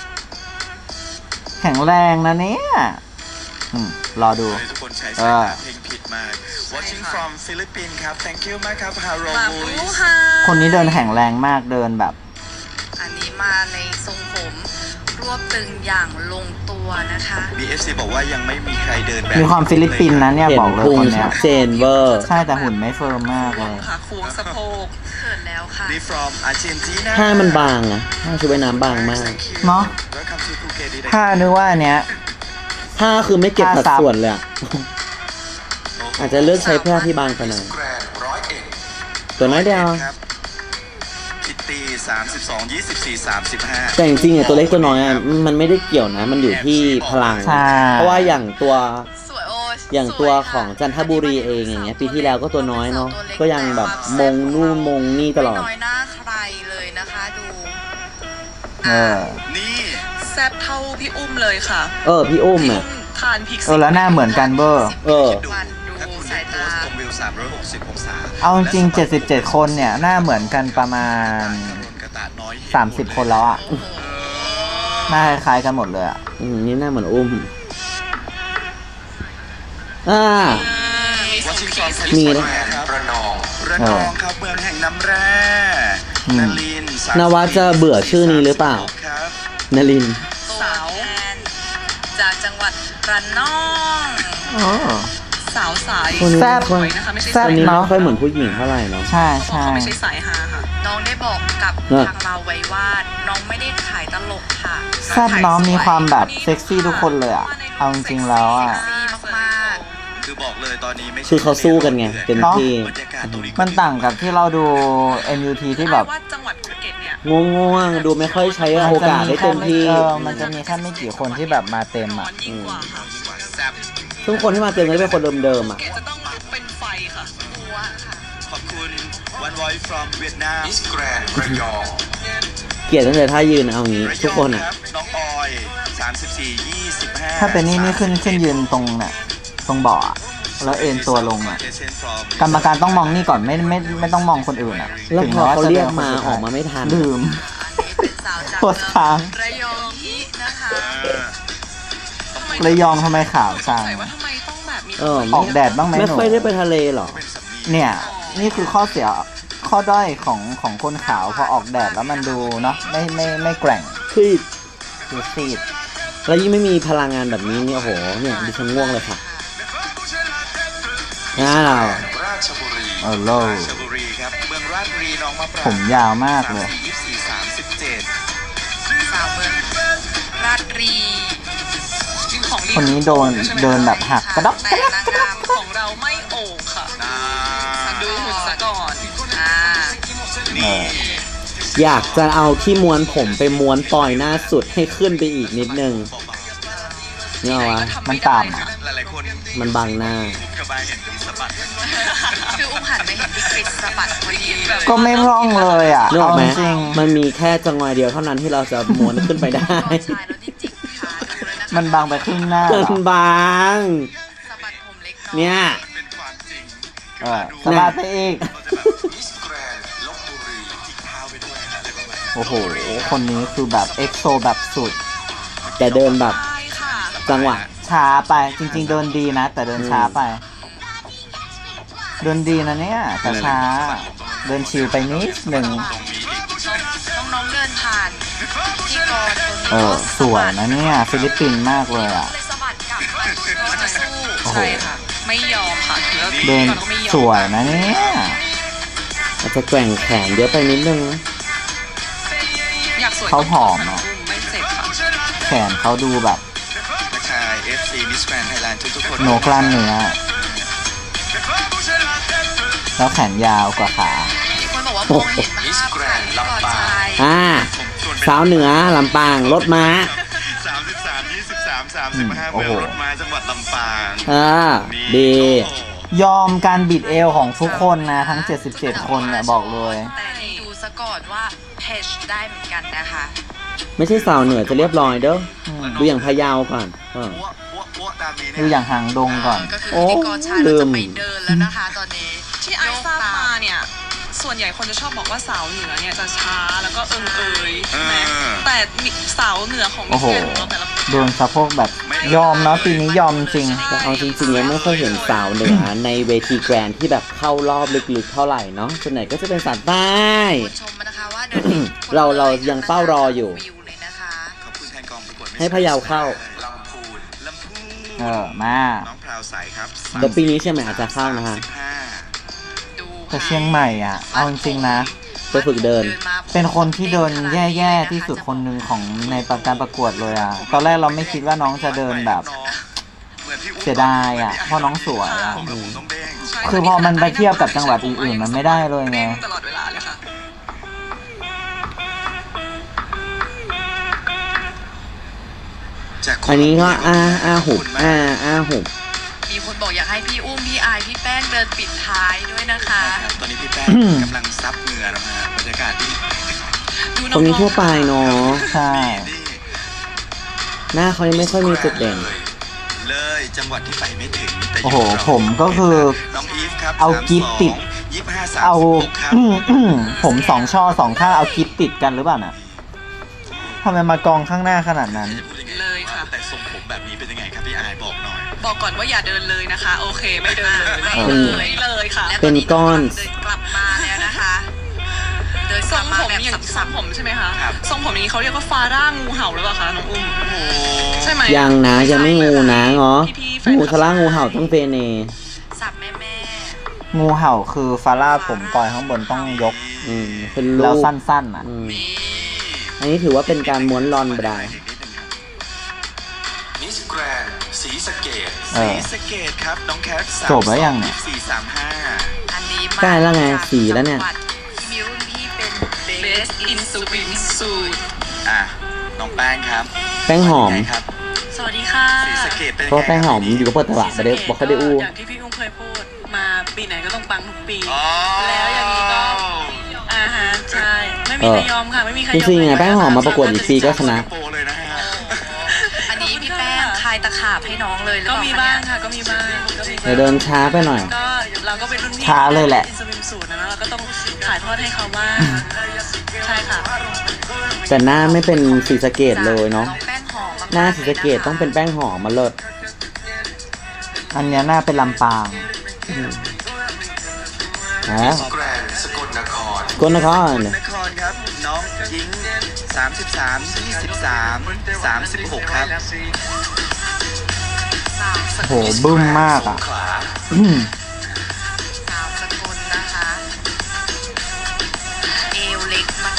แข็งแรงนะเนี่ยอืมรอดูทุกคนใช้เอสายอตาเพลงผิดมาก watching from Philippines ครับ thank you มากครับ Haro มา Boys ปูค่ะคนนี้เดินแข็งแรงมากเดินแบบอันนี้มาในทรงผมรวบตึงอย่างลงตัวนะคะบี เอฟ ซี บอกว่ายังไม่มีใครเดินแบบมีความฟิลิปปินส์นะเนี่ยเห็บนอกเลยพุงคนเนี้ชัยดเจนเวอร์ใช่แต่หุ่นไม่เฟิร์มมากเลยค่ะควงสะโพกเขินแล้วค่ะนี่ from Argentina ผ้ามันบางอะผ้าชุดว่ายน้ำบางมากเนาะ Welcome to Phuket ดีถ้านึกว่าอันเนี้ยผ้าคือไม่เก็บสัดผ้าซับส่วนเลยอะอาจจะเลือกใช้ผ้าที่บางไปหน่อยแกรนด์ร้อยเอ็ดตัวน้อยเดียวครับคิตตี้สามสิบสอง ยี่สิบสี่ สามสิบห้าแต่จริงๆอะตัวเล็กตัวน้อยอะมันไม่ได้เกี่ยวนะ มันอยู่ที่พลังใช่เพราะว่าอย่างตัวสวยโอ้อย่างตัวของจันทบุรีเองอย่างเงี้ยปีที่แล้วก็ตัวน้อยเนาะก็ยังแบบมงนู่นมงนี่ตลอดไม่น้อยหน้าใครเลยนะคะดูเออนี่แซ่บเท่าพี่อุ้มเลยค่ะเออพี่อุ้มอ่ะทานพริกเออแล้วหน้าเหมือนกันเบอร์เออวันถ้าดูคุณสายโพตาสต์ตรงวิวสามร้อยหกสิบองศาเอาจริงๆเจ็ดสิบเจ็ดคนเนี่ย หน้าเหมือนกันประมาณกระตาน้อยเห็สามสิบคนแล้วอ่ะโอ้โหหน้าคล้ายๆกันหมดเลยอ่ะอืมนี่หน้าเหมือนอุ้มอ่าวอชิงตันมีมีนะครับระนองระนองครับเมืองแห่งน้ำแร่อืมนลินทร์นวัดจะเบื่อชื่อนี้หรือเปล่าครับนลินทร์สาวจากจังหวัดระนองเออสาวสายคนนี้แซ่บสวยนะคะไม่ใช่แซ่บอันนี้เนอะไม่ค่อยเหมือนผู้หญิงเท่าไหร่เนาะใช่เขาบอกใช่เขาไม่ใช่สายฮาค่ะ น้องได้บอกกับเออทางเราไว้ว่าน้องไม่ได้ขายตลกค่ะแซ่บน้องมีความแบบเซ็กซี่ทุกคนเลยอ่ะ เอาจริงๆแล้วอ่ะเซ็กซี่มากคือบอกเลยตอนนี้ไม่ใช่คือเขาสู้กันไงเต็มที่บรรยากาศตรงนี้มันต่างกับที่เราดู เอ็ม ยู ทีๆที่แบบว่าจังหวัดภูเก็ตเนี่ยง่วงๆดูไม่ค่อยใช้โอกาสได้เต็มที่เออมันจะมีแค่ไม่กี่คนที่แบบมาเต็มร้ออ่ะนยิ่งกว่าค่ะแซ่บซึ่งคนที่มาเต็มก็จะเป็นคนเดิมๆอ่ะภูเก็ตจะต้องเป็นไฟค่ะหัวค่ะขอบคุณ One Voice from Vietnam Miss Grand ระยองเกลียดตั้งแต่ท่ายืนเอางี้ ทุกคนอ่ะรับน้องออยสามสิบสี่ ยี่สิบห้าถ้าเป็นนี่นี่ขึ้นขึ้นยืนตรงน่ะตรงเบาะอะแล้วเอ็นตัวลงอ่ะ กรรมการต้องมองนี่ก่อนไม่ไม่ไม่ต้องมองคนอื่นอ่ะแล้วถึงพอแม้เขาจะเรียกดินมาคนสุดอท้อกมาไม่ทันลืมอันนี้เป็นสาวจากโพสต์ค้างระยองฮินะคะระยองทำไมขาวจังสงสัยว่าทำไมต้องแบบมีเออออกแดดบ้างไหมไม่หนูค่อยได้ไปทะเลหรอเนี่ย นี่คือข้อเสียข้อด้อยของของคนขาวพอออกแดดแล้วมันดูเนาะไม่ไม่ไม่แกร่งคือดูซีดแล้วยิ่งไม่มีพลังงานแบบนี้เนี่ยโอ้โหเนี่ยดิฉันง่วงเลยค่ะน่าเราราชบุรีเออโลราชบุรีครับเมืองราชบุรีน้องมะปรางผมยาวมากเลยสามสิบสี่ ยี่สิบสี่ สามสิบเจ็ดสาวเมืองราชรีของดีคนนี้โดนเดินแบบหักกระดอกกแต่ระดอกนางงามของเราไม่โอ่งค่ะอ่าดูหุ่นซะก่อนอ่านี่อยากจะเอาที่ม้วนผมไปม้วนปลอยหน้าสุดให้ขึ้นไปอีกนิดนึงเนี่ยไหนวะก็ทำมัไม่นได้ต่ำค่ะหลายๆคนมันบังหน้ากระบายเห็นที่สะบัดคืออุ้มหันไปเห็นพี่คริสสะบัดพอดีแบบก็ไม่พร่องเลยอ่ะนึกออเอากไหมจริงมันมีแค่จังหวะเดียวเท่านั้นที่เราจะม้วนขึ้นไปได้ใช่แล้วนี่จิกขาดูเลยนะคะมันบางไปครึ่งหน้าเกินบางสะบัดผมเล็กน้อยเนี่ยเป็นความจริงเออสบายไปอีกเราจะแบบมิสแกรนด์ลพบุรีจิกเท้าไปด้วยนะอะไรประมาณนั้นโอ้โห คนนี้คือแบบเอ็กโซแบบสุดแต่เดินแบบใช่ค่ะจังหวะช้าไปจริง ๆ เดินดีนะ แต่เดินช้าไป เดินดีนะเนี่ย แต่ช้า เดินชิลไปนิดหนึ่งตรงนี้อีกน้องๆเดินผ่านที่กรตัวนี้เออ สวยนะเนี่ย ฟิลิปปินส์มากเลยอ่ะเลยสะบัดกลับเพราะว่าจะสู้โอ้โหใช่ค่ะ ไม่ยอมค่ะคือเราเดินก่อนก็ไม่ยอมสวยนะเนี่ยอาจจะแกว่งแขนเยอะไปนิดนึงนะอยากสวยเขาผอมอะไม่เจ็บค่ะแขนเขาดูแบบทักทาย เอฟ ซี Miss Grand Thailand ทุกๆคนโนกล้ามเนื้อ แล้วแขนยาวกว่าขามีคนบอกว่ามองเห็นภาพค่ะที่กอดชายอ่า สาวเหนือลำปางรถม้าสามสิบสาม ยี่สิบสาม สามสิบห้าโอ้เมืองโหรถม้าจังหวัดลำปางอ่านี่ดีโอ้โหยอมการบิดเอวของทุกคนนะ ทั้ง เจ็ดสิบเจ็ด คนเนี่ยบอกเลยแต่นี่ดูซะก่อนว่าเพจได้เหมือนกันนะคะไม่ใช่สาวเหนือจะเรียบร้อยเด้ออืมดูอย่างพะเยาก่อนเอออ้วอ้วอ้วตามนี้เนี่ดูอย่างหางดงก่อนก็คือพิธีกรชายเราจะไปเดินแล้วนะคะ ตอนนี้ที่ไอทราบมาเนี่ย ส่วนใหญ่คนจะชอบบอกว่าสาวเหนือเนี่ยจะช้าแล้วก็เอิงเอยใช่ไหมเออแต่มีสาวเหนือของโอ้โหมิสแกรนด์ของเราแต่ละคนโดนสะโพกแบบยอมนะปีนี้ยอมจริงแต่เอาจริงๆยังไม่ค่อยเห็นสาวเหนือในเวทีแกรนด์ที่แบบเข้ารอบลึกๆเท่าไหร่เนาะส่วนใหญ่ก็จะเป็นสาวใต้ชมมานะคะว่าเดินผิดคนเราเราลยังเฝ้ารออยู่วิวเลยนะคะขอบคุณแทนกองประกวดให้พะเยาเข้าลำพูนลำพูนเออ มาน้องพราวใสครับแต่ปีนี้เชียงใหม่อาจจะเข้านะฮะสิบห้าดูแต่เชียงใหม่อ่ะ เอาจริงๆนะไปฝึกเดินมาเป็นคนที่เดินแย่ๆที่สุดคนหนึ่งของในการประกวดเลยอ่ะ ตอนแรกเราไม่คิดว่าน้องจะเดินแบบเหมือนพี่อุ๊บเสียดายอ่ะเพราะน้องสวยอ่ะผมผมต้องเด้งใช่คือพอมันไปเทียบกับจังหวัดอื่นๆมันไม่ได้เลยไงเด้งตลอดเวลาเลยค่ะจากคอันนี้ก็อาอาหุบอาอาหุบมีคนบอกอยากให้พี่อุ้มพี่อายพี่แป้งเดินปิดท้ายด้วยนะคะครับตอนนี้พี่แป้งกำลังซับเหงื่อนะฮะบรรยากาศที่ดูตรงนี้ทั่วไปเนาะใช่นี่หน้าเขายังไม่ค่อยมีจุดเด่นเลยเลยจังหวัดที่ไปไม่ถึงแต่ยู่โอ้โหกับเราผมก็คือน้องอีฟครับเอากิ๊บติดยี่สิบห้าสามเอาสิบหกครับอืมอืมผมสองช่อสองข้างเอาคลิปติดกันหรือเปล่าน่ะทำไมมากองข้างหน้าขนาดนั้นจะพูดยังไงเลยค่ะแต่ทรงผมแบบนี้เป็นยังไงครับพี่อายบอกหน่อยบอกก่อนว่าอย่าเดินเลยนะคะ โอเคไม่เดินเลยไม่เอเลอยไม่เลยค่ะและเป็นก้อนเดินกลับมาแล้วนะคะเดินทกรลับงมาผมแบบอย่างทรสังบผมใช่ไหมคะครับทรงผมอย่างนี้เขาเรียกว่าฟาร่างูเห่าหรือเปล่าคะน้องอุ้มโอ้โหใช่ไหมยังนะยังไม่งูนะเงาะพี่ๆแฟนคลับงูทะล่างูเห่าต้องเฟเนสับแม่แม่งูเห่าคือฟาร่าผมปล่อยข้างบนต้องยกอืมเป็นรูแล้วปสั้นๆอ่ะอืมนี่อันนี้ถือว่าเป็นการม้วนรอนบรายมิสแกรนสีสะเกตเอสีอสะเกตครับน้องแคทจบแล้วยังเนี่ยสี่สามห้าอันนี้มาใกล้แล้วไงจากสีแล้วเนี่ยจังหดที่มีรุ่นพี่เป็น Best in Swim Suit อ่ะน้องแป้งครับแป้งหอมเป็นไงครับสวัสดีค่ะสีสะเกตเป็นเพราะว่าแป้งหอมอยู่กับเปิดตลาดไปได้บอกเขาได้อู้อย่างที่พี่อุ้มเคยพูดมาปีไหนก็ต้องปังทุกปีอ๋อแล้วอย่างนี้ก็ อ่าฮะใช่ ไม่มีใครยอมค่ะ ไม่มีใครยจอมริงๆไงแป้งหอมมาประกวดอีกปีก็ชนะโปรเลยนะฮะอันนี้พี่แป้งคลายตะขาบให้น้องเลยหรือก็เปล่มีคะบ้างเนี่ยค่ะ ก็มีบ้างก็มีบ้างเดี๋ยวเดินช้าไปหน่อยก็เราก็เป็นรุ่นพี่ช้าเลยแหละสวิมสูตรนะเราก็ต้องถ่ายทอดให้เขาบ้างใช่ค่ะแต่หน้าไม่เป็นสีสะเกตเลยเนาะองแป้งหอมมกๆหน้าสีสะเกตต้องเป็นแป้งหอมมาเลิศอันเนี้ยน่าเป็นลำปางฮะแกรนสกลนครกลนครนครครับ น้องยิงสามสิบสาม ยี่สิบสาม สามสิบหกครับสาวสโหกุลบึ้มมากอ่ะขลาอืมสาวสกุลนะคะ เอวเล็กมาก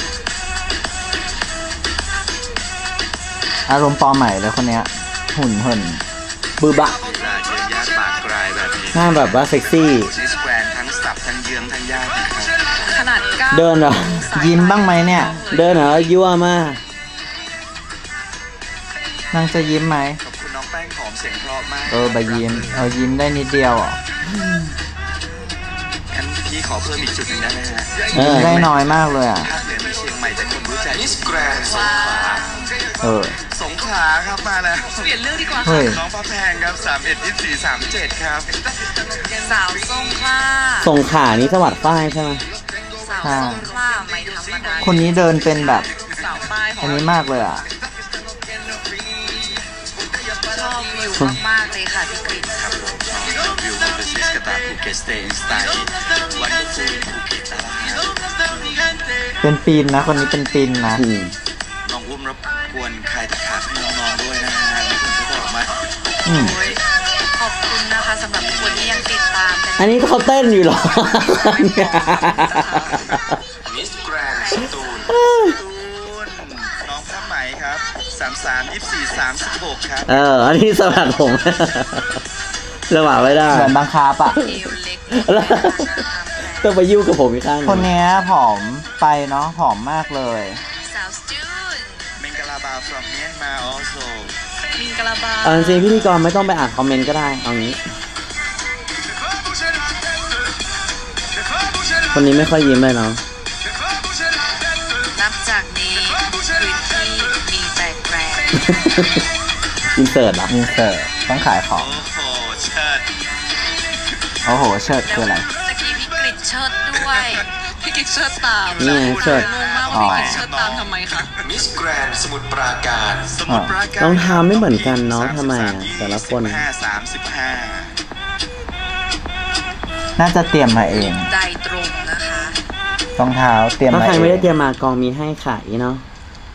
อารมณ์ปอใหม่เลยคนเนี้ย หุ่นเหินบือบะลีลาเยือนยาดปากกลายแบบนี้หน้าแบบว่าเซ็กซี่มิสแกรนทั้งสับทั้งเยืองทั้งยากนะครับขนาดก้าวเดินเหรอยิ้มบ้างไหมเนี่ยเดินเหรอยั่วมากนางจะยิ้มไหมขอบคุณน้องแป้งหอสียงเพราะมากเออใบยิ้มเออยิ้มได้นิดเดียวอ่ะงั้นพี่ขอเพิ่มอีกจุดหนึ่งได้ไหมฮะเออได้น้อยมากเลยอ่ะภาคเหนือมีเชียงใหม่แต่คนรู้ใจมิสแกรนด์สงขลาเออสงขลาครับมาแล้วเปลี่ยนเรื่องดีกว่าเฮ้ยน้องพระแพงครับสามเอ็ดยี่สี่สามเจ็ดครับสาวทรงคล้าสงขลานี่จังหวัดฝ้ายใช่ไหมสาวทรงคล้าไม่ธรรมดาคนนี้เดินเป็นแบบสาวใต้ขออังนนี้มากเลยอ่ะชอบวิวมากๆเลยค่ะพี่กฤษครับผมชอบวิวบนเดอะซิสกาตาภูเก็ตสเตย์อินสไตล์วันเดอร์ฟูลอินภูเก็ตนะครับเป็นปีนนะ คนนี้เป็นปีนนะอืมน้องอุ้มรบกวนใครตะขาบให้น้องๆด้วยนะฮะมีคนก็บอกมาอืมโอ้ยขอบคุณนะคะสำหรับคนที่ยังติดตามกันอันนี้เขาเต้นอยู่เหรอมิสแกรนด์สตูนสตูนน้องผ้าไหมครับสามสามยี่สี่สามสิบหกครับเออ อันนี้สวัสดผมสวัสดไม่ได้เหมือนบังคับอ่ะเอวเล็กนะคะต้องไปยุ่งกับผมอีกข้างหคนึ่นงเนี้ยผอมไปเนาะผอมมากเลยสาวสจูนเมงกาลาบา from Myanmar also มิงกะลาบาเอาจริงๆพิธีกรไม่ต้องไปอ่านคอมเมนต์ก็ได้ เอางี้ คนนี้ไม่ค่อยยิ้มเลยเนาะนับจากนี้พื้นที่มีแต่แกรนอินเสิร์ตเหรอมีเสิร์ฟต้องขายของโอ้โหเชิดโอ้โห เชิดคืออะไรตะกี้พี่กฤษเชิดด้วยพี่กิ๊กเชิดตามนี่ไงเชิดงงมากว่าพี่กิ๊กเชิดตามทำไมคะมิสแกรนด์สมุทรปราการสมุทรปราการรองเท้าไม่เหมือนกันเนาะทำไมอ่ะแต่ละคนห้าสามสิบห้าน่าจะเตรียมมาเองใจตรงนะคะรองเท้าเตรียมถ้ามาใครเอไม่ได้งเตรียมมากองมีให้ขายเนาะ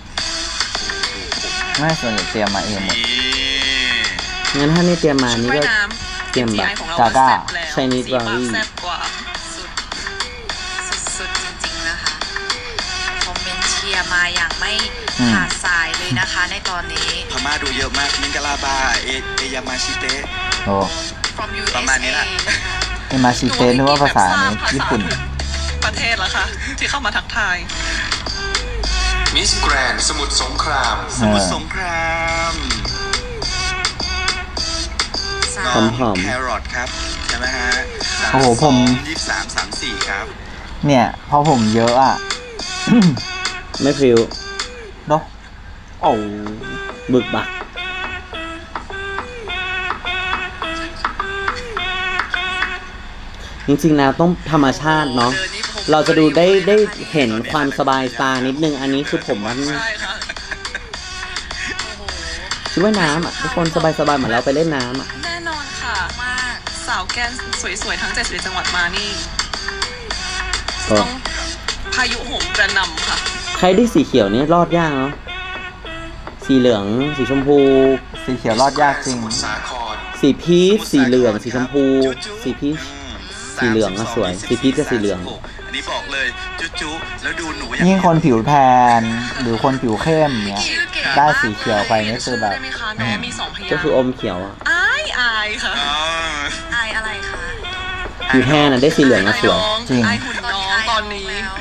ไม่ส่วนใหญ่เตรียมมาเองหมดนี่งั้นถ้าไม่เตรียมมานี่ว่ายก็น้เตรียมำแบบทีไอของเรากาก้าแซ่บแล้ว Chinese สีปาก Valley แซ่บกว่าสุดสุดๆจริงๆนะคะคอมเมนต์เชียร์มาอย่างไม่อืมขาดสายเลยนะคะในตอนนี้พม่าดูเยอะมากมิงกาลาบาเอเอยามาชิเตะโอ้ from ยูประมาณนี้แหละเอมาชิเตนึกว่าภาษานี้ญี่ปุ่นประเทศแล้วค่ะ ที่เข้ามาทักทายมิสแกรนด์สมุทรสงคราม สมุทรสงครามสาน้วองหอมๆแครอทครับใช่ไหมฮะโอ้โหผมยี่สิบสามสามสี่ครับเนี่ยพอผมเยอะอ่ะไม่พริ้วเนาะโอ้บึกบัก จริงๆนะต้องธรรมชาติเนาะ เราจะดูได้ได้เห็นความสบายตานิดนึง อันนี้คือผมว่าใช่ค่ะโอ้โหคิดว่าน้ำอ่ะทุกคนสบายๆเหมือนเราไปเล่นน้ำอ่ะแน่นอนค่ะมากสาวแกนสวยๆ ทั้งเจ็ดสิบเอ็ดจังหวัดมานี่ก็ต้องพายุโหมกระหน่ำค่ะใครได้สีเขียวนี่รอดยากเนาะ สีเหลือง สีชมพูสีเขียวรอดยากจริงสมุทรสาครสีพีช สีเหลือง สีชมพู สีพีช สีเหลืองอะสวยสีพีชกับสีเหลืองอันนี้บอกเลยจุ๊จุ๊แล้วดูหนูอย่างยิ่งคนผิวแทนหรือคนผิวเข้มเนี้ยชื่อเก๋ได้มากสีเขียวไปนี่คือแบบได้ไหมคะแม้มีสองพยางก็ค์คืออมเขียวอ่ะอายอายค่ะอ๋ออายอะไรคะผิวแทนน่ะได้สีเหลืองอะสวยน้องจริงอายหุ่นน้องตอนนี้แล้ว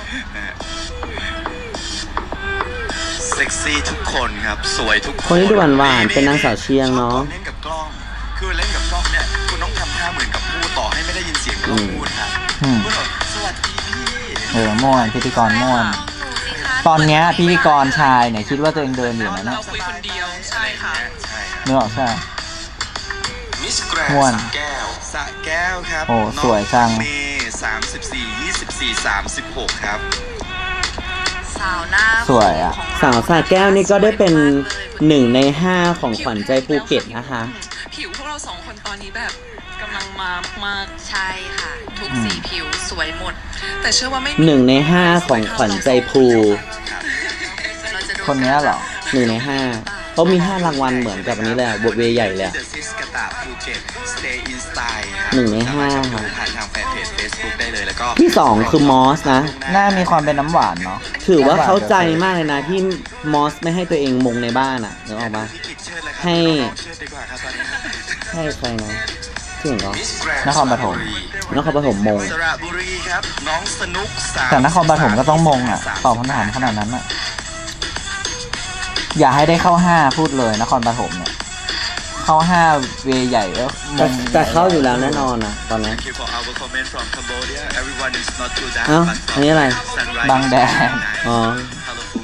เซ็กซี่ทุกคนครับ สวยทุกคนคนที่ดูหวานๆเป็นนางสาวเชียงเนอะชอบเล่นกับกล้อง คือเล่นกับกล้องเนี่ยคุณต้องทำท่าเหมือนกับพูดต่อให้ไม่ได้ยินเสียงกล้องพูดครับอืมพูดแบบสวัสดีพี่เออม่วนพิธีกรม่วน ตอนเนี้ยพิธีกรชายเนี่ยคิดว่าตัวเองเดินอยู่นะเนี่ยเราคุยคนเดียว ใช่ค่ะใช่ครับนึกออกใช่ไหมมิสแกรนม่วนด์สระแก้วสระแก้วครับโอ้สวยจังน้อเมย์สามสิบสี่ยี่สิบสี่สามสิบหกครับสาวหน้าสวยอะขงเรสาวสระแก้วนี่ก็ได้เป็นสวยมากเลยหนึ่งในห้าของขวัญใจภูเก็ตนะคะผิวพวกเราสองคนตอนนี้แบบกำลังมามากใช่ค่ะ ทุกอืมสีผิวสวยหมดแต่เชื่อว่าไม่หนึ่งในห้าของขวัญใจภูเราจะดูคนเนี้ยเหรอหนึ่งในห้าเขามีห้ารางวัลเหมือนกับอันนี้เลยอะบทเวใหญ่เลยอะ The Sis กะตะภูเก็ต Stay in Style ครับหนึ่งในห้าสมรถดูผ่านทางแฟนเพจ Facebook ได้เลยแล้วก็ที่สองคือมอสนะหน้ามีความเป็นน้ำหวานเนาะถือว่าเข้าใจมากเลยนะที่มอสไม่ให้ตัวเองมงในบ้านอ่ะนึกออกปะพี่กิจเชิญเลยครับให้น้องๆเชิญดีกว่าครับตอนนี้ให้ใครนะที่เห็นก็ Miss Grand นครปฐมนครปฐมมงสระบุรีครับ น้องสนุกสามแต่นครปฐมก็ต้องมงอ่ะตอบคำถามขนาดนั้นอ่ะ อย่าให้ได้เข้าห้าพูดเลยนครปฐมเนี่ย ใคเข้าห้าเวใหญ่ก็มงแต่เข้าอยู่แล้วแน่นอนนะตอนนี้ Thank you for our comment from Cambodia. Everyone is not too dark. เอ้า but อันนี้อะไร sunrise บังแดดอ๋อ colorful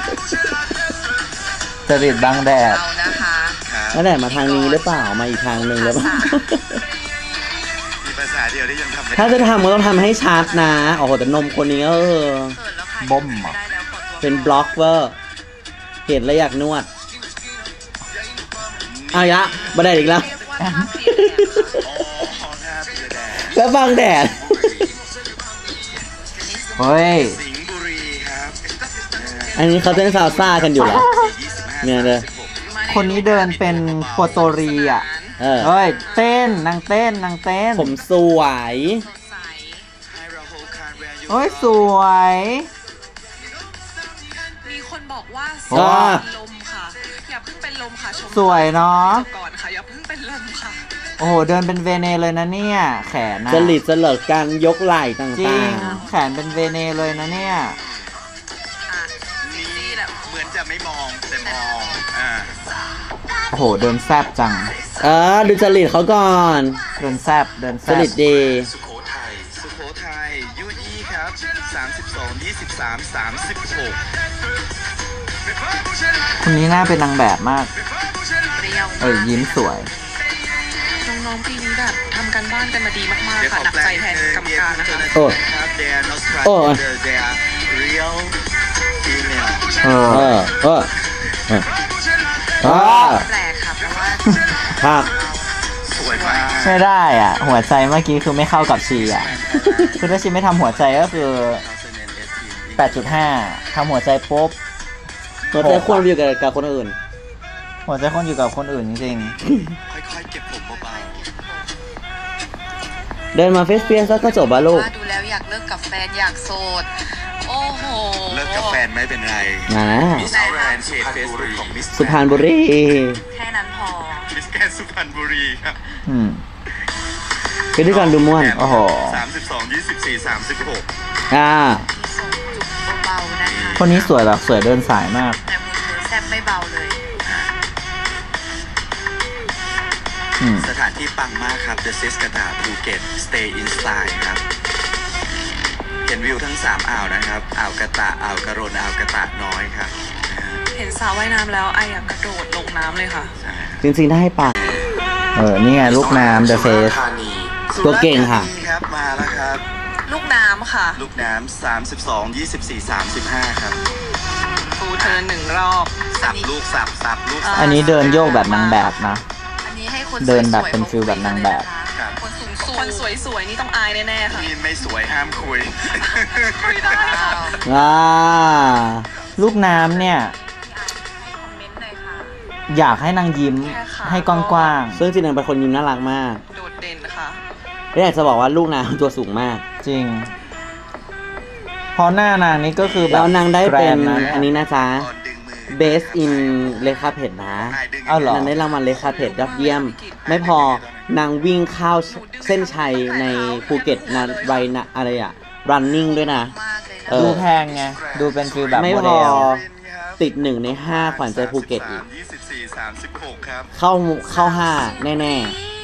จริตบังแดดเอานะคะครับแล้วแต่มาทางนี้หรือเปล่ามาอีกทางหนึ่งหรือเปล่ามีภาษาเดียวที่ยังทำไม่ได้ถ้าจะทำก็ต้องทำให้ชัดนะโอ้โหแต่นมคนนี้เออเขินแล้วค่ะบ่มเหรอได้แล้วขอตัวเป็นบล็อกเวอร์เห็นแล้วอยากนวดเอายะมาได้อีกแล้วเรียกว่าท่าเปลี่ยนแดดค่ะอ๋อหน้าเบียร์แดงแล้วบังแดดเฮ้ยสิงห์บุรีครับอันนี้เขาเต้นซาลซ่ากันอยู่เหรอ เนี่ยเลยคนนี้เดินเป็นโปรโตรีอ่ะเออเฮ้ย เต้นนางเต้นนางเต้นผมสวยสดใสเฮ้ย สวยมีคนบอกว่าว้าเป็นลมค่ะ อย่าเพิ่งเป็นลมค่ะชมสวยเนาะก่อนค่ะอย่าเพิ่งเป็นลมค่ะโอ้โห เดินเป็นเวเนเลยนะเนี่ย แขนนะจริตเสลิดการยกไหล่ตจริ่าง งแขนเป็นเวเนเลยนะเนี่ยอ่ะนี่นี่แหละเหมือนจะไม่มองแต่มอง อ่าโอ้โห เดินแซบจังๆ เออ ดูจริตเขาก่อนเดินแซบเดินแซจบริตดีสุโขทัย สุโขทัยยูยี่ครับ สามสิบสอง ยี่สิบสาม สามสิบหกคนนี้น่าเป็นนางแบบมากเรียวเออ ยิ้มสวยน้องๆปีนี้แบบทำกันบ้านกันมาดีมากๆค่ะหนักใจแทนกรรมการนะคะโอ้ครับ they are not โอ้ transgender they are real female เอเอออ เออ เออเออแปลกค่ะเพราะว่าครับสวยมากไม่ได้อ่ะ หัวใจเมื่อกี้คือไม่เข้ากับชีอ่ะ คือถ้าชีไม่ทำหัวใจก็คือ แปดจุดห้า ทำหัวใจปุ๊บตัวแต่ควรอยู่กับกับคนอื่นหัวใจคนอยู่กับคนอื่นจริงค่อยๆเก็บผมเบาเดินมาเฟสเฟียสก็จบแล้วลูกว่าดูแล้วอยากเลิกกับแฟนอยากโสด โอ้โหๆ เลิกกับแฟนไม่เป็นไรนะมิสแกรนด์เพจเฟซบุ๊กของมิสสุพรรณบุรีแค่นั้นพอมิสแกรนด์สุพรรณบุรีครับๆ อืมพิธีกรดูม่วนโอ้โหสามสิบสอง ยี่สิบสี่ สามสิบหกอ่ามีส่งจุกเบาๆนะคะคนนี้สวยแบบสวยเดินสายมากแต่มือเธอแซ่บไม่เบาเลยอืมสถานที่ปังมากครับ The Sis กระตาภูเก็ต Stay in Style ครับ เห็นวิวทั้งสามอ่าวนะครับ อ่าวกระตะ อ่าวกระรน อ่าวกระตะน้อยครับนะฮะเห็นสาวว่ายน้ำแล้วไออยากกระโดดลงน้ำเลยค่ะใช่จริงๆได้ปะเออ นี่ไงลูกน้ำ The Face ตัวเก่งค่ะสุราษฎร์ธานีครับมาแล้วครับลูกน้ำค่ะลูกน้ำสามสิบสอง ยี่สิบสี่ สามสิบห้าครับฟูเทิร์นหนึ่งรอบสับลูกสับสับลูกสับอันนี้เดินโยกแบบนางแบบนะอันนี้ให้คนเดินแบบสวยๆเป็นฟิลแบบนางแบบครับคนสูงสูงคนสวยๆ นี่ต้องอายแน่ๆค่ะนี่ไม่สวยห้ามคุยคุยได้ค่ะอ่าลูกน้ำเนี่ยคอมเมนต์หน่อยค่ะอยากให้นางยิ้มแค่ขาให้กว้างซึ่งจริงๆเป็นคนยิ้มน่ารักมากโดดเด่นค่ะและอยากจะบอกว่าลูกนางตัวสูงมากๆ จริง เพราะหน้านางนี้ก็คือแบบแล้วนางได้เป็นแกระอันนี้นะจ๊ะตอนดึงมือ Best in เลคาเพจนะอ้าวเหรอนางได้รางวัลเลคาเพจยอดเยี่ยม ไม่พอนางวิ่งเข้าเส้นชัยในภูเก็ตนะไรนะอะไรอะ running ด้วยนะมากเลยนะเออดูแพงไง ดูเป็นฟิลแบบไม่โมพเดอลติดหนึ่งในห้าขวัญใจภูเก็ตอีกยี่สิบสี่ สามสิบหกครับเข้าเข้าห้าแน่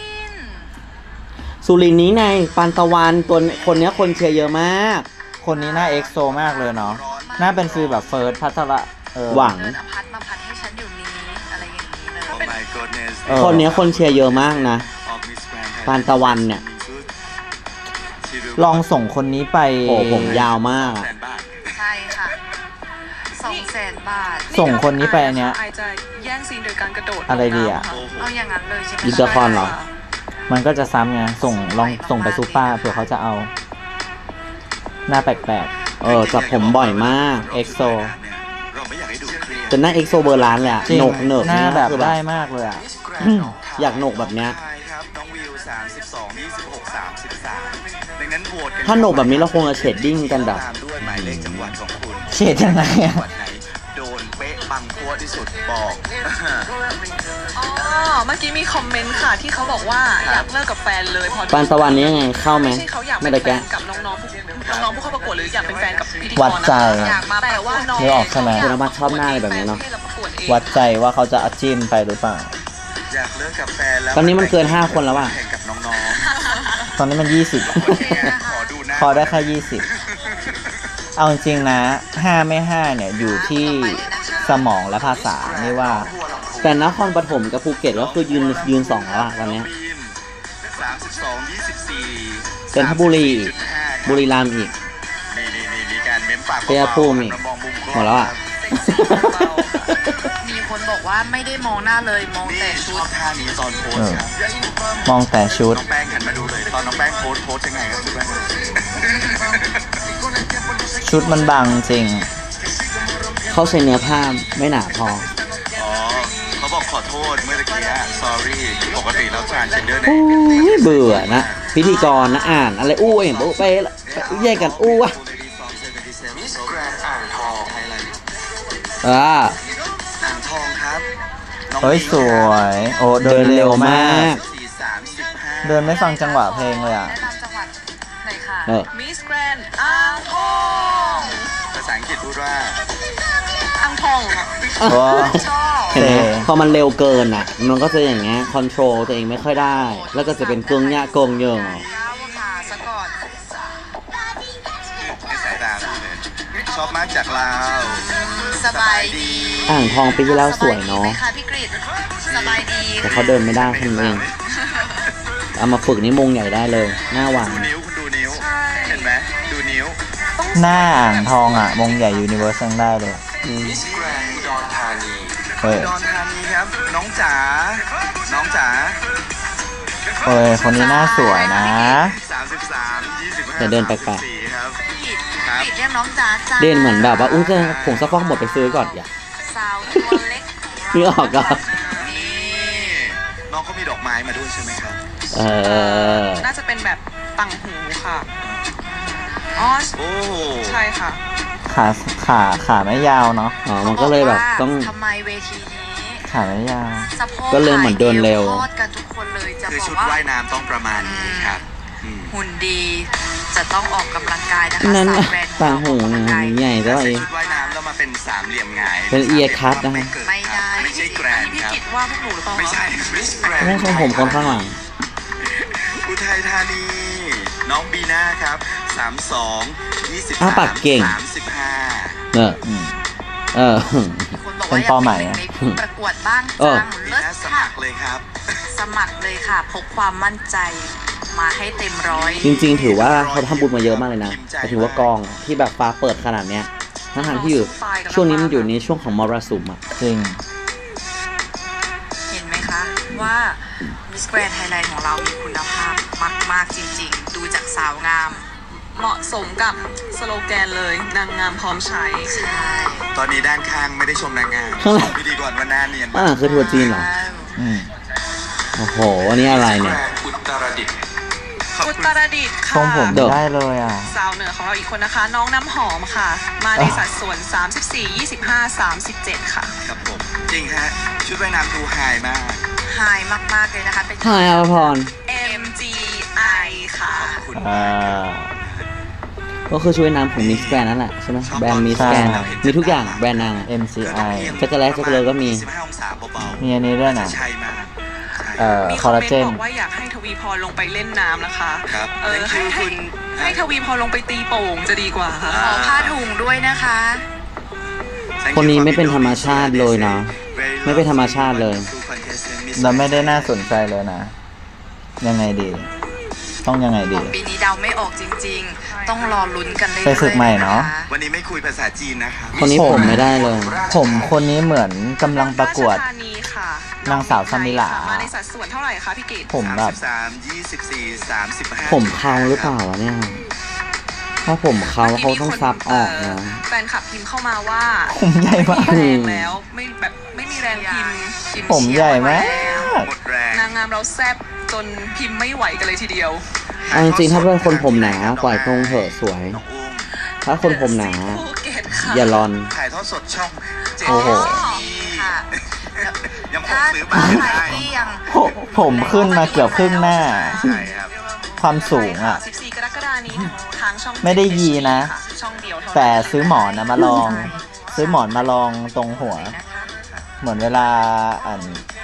ๆ สุรินทร์นี้ในปานตะวันตัวคนเนี้ยคนเชียร์เยอะมากคนนี้หน้าเอ็กโซมากเลยเนาะ หน้าเป็นฟิลแบบเฟิร์สพัทระเออหวังเดินอพัดมาพัดให้ฉันอยู่นี้อะไรอย่างนี้เลย Oh my goodness เออคนเนี้ยคนเชียร์เยอะมากนะออก Miss Grand Thailand ปานตะวันเนี่ยลองส่งคนนี้ไปโอ้ผมยาวมากแสอะนบาทใช่ค่ะสองแสนบาทส่งคนนี้ไปอันเนี้ยไอจะแย่งซีนโดยการกระโดดลงอะไรดีอะน้ำค่โอ้โหเอาอย่างนั้นเลยใช่ไหมอินเตอร์คอนเหรอมันก็จะซ้ำไง ส่งลองส่งไปซูเปอร์เผื่อเขาจะเอา หน้าแปลกเออจับผมบ่อยมากเอ็กโซเราไม่อยากให้ดูเครียดจนหน้าเอ็กโซเบอร์ล้านเลยอะๆ จริงหนกเหนิบหน้าแบบคือได้มากเลยอ่ะ Miss Grand อยากหนกแบบเนี้ยใช่ครับน้องวิวสามสิบสอง ยี่สิบหก สามสิบสามดังนั้นโหวตกัถ้าหนกแบบนี้เราคงจะเชดดิ้งกันแบบตามด้วยหมายเลขจังหวัดของคุณเฉดยังไงจัอะงหวัดไหนโดนเป๊ะปังพัวที่สุดบอกอ๋อ เมื่อกี้มีคอมเมนต์ค่ะที่เขาบอกว่าอยากเลิกกับแฟนเลยพอดูปานตะวันนี้ยังไงเข้าไหมไม่ใช่เขาอยากไม่เป็นได้แฟแกะนกับน้องๆผู้น้องๆผู้เข้าประกวดหรืออยากเป็นแฟนกับพิธีกรวัดใจนะคะอยากมาแต่ว่าน้องนึกออกใช่ไหมคุณนวัดชอบหน้าอะไรแบบนี้เนาะให้เราประกวดเองวัดใจว่าเขาจะเอาจิ้มไปหรือเปล่าอยากเลิกกับแฟนแล้วตอนนี้มันเกินห้าคนแล้วอ่ะแข่งกับน้องตอนนี้มันยี่สิบๆโอเคขอดูหน้าพอได้แค่ยี่สิบเอาจริงๆนะห้าไม่ห้าเนี่ยอยู่ที่สมองและภาษานี่ว่าแต่นครปฐมกับภูเก็ตก็คือยืนยืนสองแล้วอ่ะวันเนี้ยสามสิบสองยี่สิบสี่จันทบุรีอีกบุรีรัมย์อีกนี่นี่นี่มีการเม้มปากชัยภูมิอีกมองมุมกล้องหมดแล้วอ่ะมีคนบอกว่าไม่ได้มองหน้าเลยมองนี่แต่ชชุอดบท่านี้ตอนโพสครับมองแต่ชุดน้องแป้งหันมาดูเลยตอนน้องแป้งโพสโพสยังไงครับคุณแป้งชุดมันบางจริงเขาใช้เนื้อผ้าไม่หนาพออ๋อเขาบอกขอโทษเมื่อกี้ sorry ปกติแล้วทรานเจนเดอร์เนี่ยโอ้ยเบื่อนะ พิธีกรนะอ่านอะไรอู้เห็นปุ๊บไปแยกกันอู้อ่ะมิสแกรนด์อ่างทองไทยแลนด์อ่าอ่างทองครับน้องเฮ้ยสวย โอ้เดินเร็วมากสี่สามสิบห้าเดินไม่ฟังจังหวะเพลงเลยอ่ะแนะนำจังหวัดไหนค่ะเออมิสแกรนอ่างทองภาษาอังกฤษพูดว่าอ่างทองเหรอโอ้ชอบเห็นไหมโอเคพอมันเร็วเกินอ่ะ มันก็จะอย่างเงี้ยคอนโทรลตัวเองไม่ค่อยได้ แล้วก็จะเป็นเกงยะเกงเยิงก้าวขาซะก่อนในสายตาเราเลยชอบมากจากลาวสบายดีอ่างทองปีที่แล้วสวยเนาะสบดีไหมคะพี่กฤษสบายดีแต่เขาเดินไม่ได้แค่นั้นเองเอามาฝึกนี่มงใหญ่ได้เลย หน้าหวานดูนิ้วคุณดูนิ้ว เห็นไหมดูนิ้วหน้าอ่างทองอ่ะ มงใหญ่ยูนิเวอร์สยังได้เลยอืมมิสแกรนด์อุดรธานีเฮ้ยอุดรธานีครับ น้องจ๋า น้องจ๋าเฮ้ย คนนี้หน้าสวยนะสามสิบสามยี่สิบห้าแต่เดินแปลกๆสามสิบสี่ครับผิดครับผิดเรียกน้องจ๋าจ้าเด่นเหมือนแบบว่าอุ้ยจะผงซักฟอกหมดไปซื้อก่อนอย่าสาวตัวเล็กนึกออกก็นี่น้องเขามีดอกไม้มาด้วยใช่ไหมครับเออน่าจะเป็นแบบต่างหูค่ะอ๋อโอ้ใช่ค่ะขาขาขาไม่ยาวเนาะอ๋อ มันก็เลยแบบต้องทำไมเวทีนี้ขาไม่ยาวสะโพกก็เลยเหมือนเดินเร็วทอดกันทุกคนเลยจะคือบอกชุดว่าว่ายน้ำต้องประมาณนี้ครับอืมหุ่นดีจะต้องออกกำลังกายนะคะนั่นสาน่ะยแบรนด์ต่างหูออกกำลังกายใหญ่แต่ว่าใส่เองชุดว่ายน้ำแล้วมาเป็นสามเหลี่ยมหงายเป็น ear cut นะฮะเกิไม่ได้ไม่ใช่แกรอันนนี้ด์พี่ครับกิตว่าพวกหนูหรือเปล่าไม่ใช่มิสแกรนด์ไม่ใช่ผมคนข้างหลังอุทัยธานี น้องบีน่าครับสามสองยี่สิบอ้าสามปากเก่งสามสิบห้าเอออืมเออคนบอกเป็ว่าน อยากเป้าหมายเป็นหอะนึ่งในผู้ประกวดบ้างเออจังบีเลิศน่าสค่ะมัครเลยครับสมัครเลยค่ะพกความมั่นใจมาให้เต็มร้อยจริงๆ ถือว่าเขาทำบุญมาเยอะมากเลยนะหมายถึงว่ากองที่แบบฟ้าเปิดขนาดเนี้ยทั้งๆที่อยู่ ช่วงนี้มันอยู่ในช่วงของมรสุมอ่ะจริงเห็นไหมคะว่า Miss Grand Thailand ของเรามีคุณภาพมากๆจริงๆ ดูจากสาวงามเหมาะสมกับสโลแกนเลยนางงามพร้อมใช้ใช่ตอนนี้ด้านข้างไม่ได้ชมนางงามข้างหลังพิธีกรว่าหน้าเนียนอ่าคือทัวร์จีนเหรออืมโอ้โห อันนี้อะไรเนี่ยอุตรดิตถ์อุตรดิตถ์ทรงค่ะผมไม่ได้เลยอ่ะสาวเหนือของเราอีกคนนะคะ น้องน้ำหอมค่ะ มาในสัดส่วน สามสิบสี่ ยี่สิบห้า สามสิบเจ็ด ค่ะครับผม จริงฮะ ชุดว่ายน้ำดูไฮมากไฮมากๆเลยนะคะ เป็นถ่ายอภพรเอ็ม จี ไอ ค่ะขอบคุณอ่ามากก็คือช่วยน้ำของมิสแกรนนั่นแหละใช่ไหมแบรนด์มิสแกรนใช่มีทุกอย่างแบรนด์นางอะเอ็ม ซี ไอจักรแลจักรเลยก็มีสิบห้าองศาเบาๆมีอันนี้ด้วยนะใช่มากเอ่อมีคคออลมลาเมนเจต์นบอกว่าอยากให้ทวีพรลงไปเล่นน้ำนะคะครับเออนั่นให้คือให้คุณให้ทวีพรลงไปตีโป่งจะดีกว่าค่ะขอผ้าถุงด้วยนะคะคนนี้ไม่เป็นธรรมชาติเลยนะไม่เป็นธรรมชาติเลยเราไม่ได้น่าสนใจเลยนะ ยังไงดี ต้องยังไงดีปีนี้เดาไม่ออกจริงๆ ต้องรอลุ้นกันเรื่อยๆไปฝึกใหม่เนอะควันนี้ไม่คุยภาษาจีนนะครับคนนี้ผมไม่ได้เลยผมคนนี้เหมือนกำลังประกวดราชธานีค่ะนางสาวสมิลามาในสัดส่วนเท่าไหร่คะพี่กิตผมแบบสามยี่สิบสี่สามสิบห้าผมเขาหรือเปล่าวะเนี่ย ถ้าผมเขาเขาต้องซับออกนะแฟนคลับพิมพ์เข้ามาว่าผมใหญ่มากไม่มีแรงแล้วไม่แบบไม่มีแรงพิมพ์พิพ์ผมใหญ่มากหมดแรงนางงามเราแซบจนพิมพ์ไม่ไหวกันเลยทีเดียวเอาจริงๆถ้าเป็นคนผมหนาปล่อยตรงเถอะสวยน้องอุ้มถ้าคนผมหนาภูเก็ตค่ะอย่ารอนถ่ายทอดสดช่องเจโอ้โหค่ะยังผมถ้าซื้อบัตถ้าร ใครได้ที่ยังผมผมขึ้นมาเกือบครึ่งหน้าใช่ครับความสูงอ่ะสิบสี่กรกฎานี้ทางช่องไม่ได้ยีนะช่องเดียวเท่านั้นแต่ซื้อหมอนนะมาลอง ซื้อหมอนมาลองตรงหัวนะคะเหมือนเวลาอ่านคือต้อง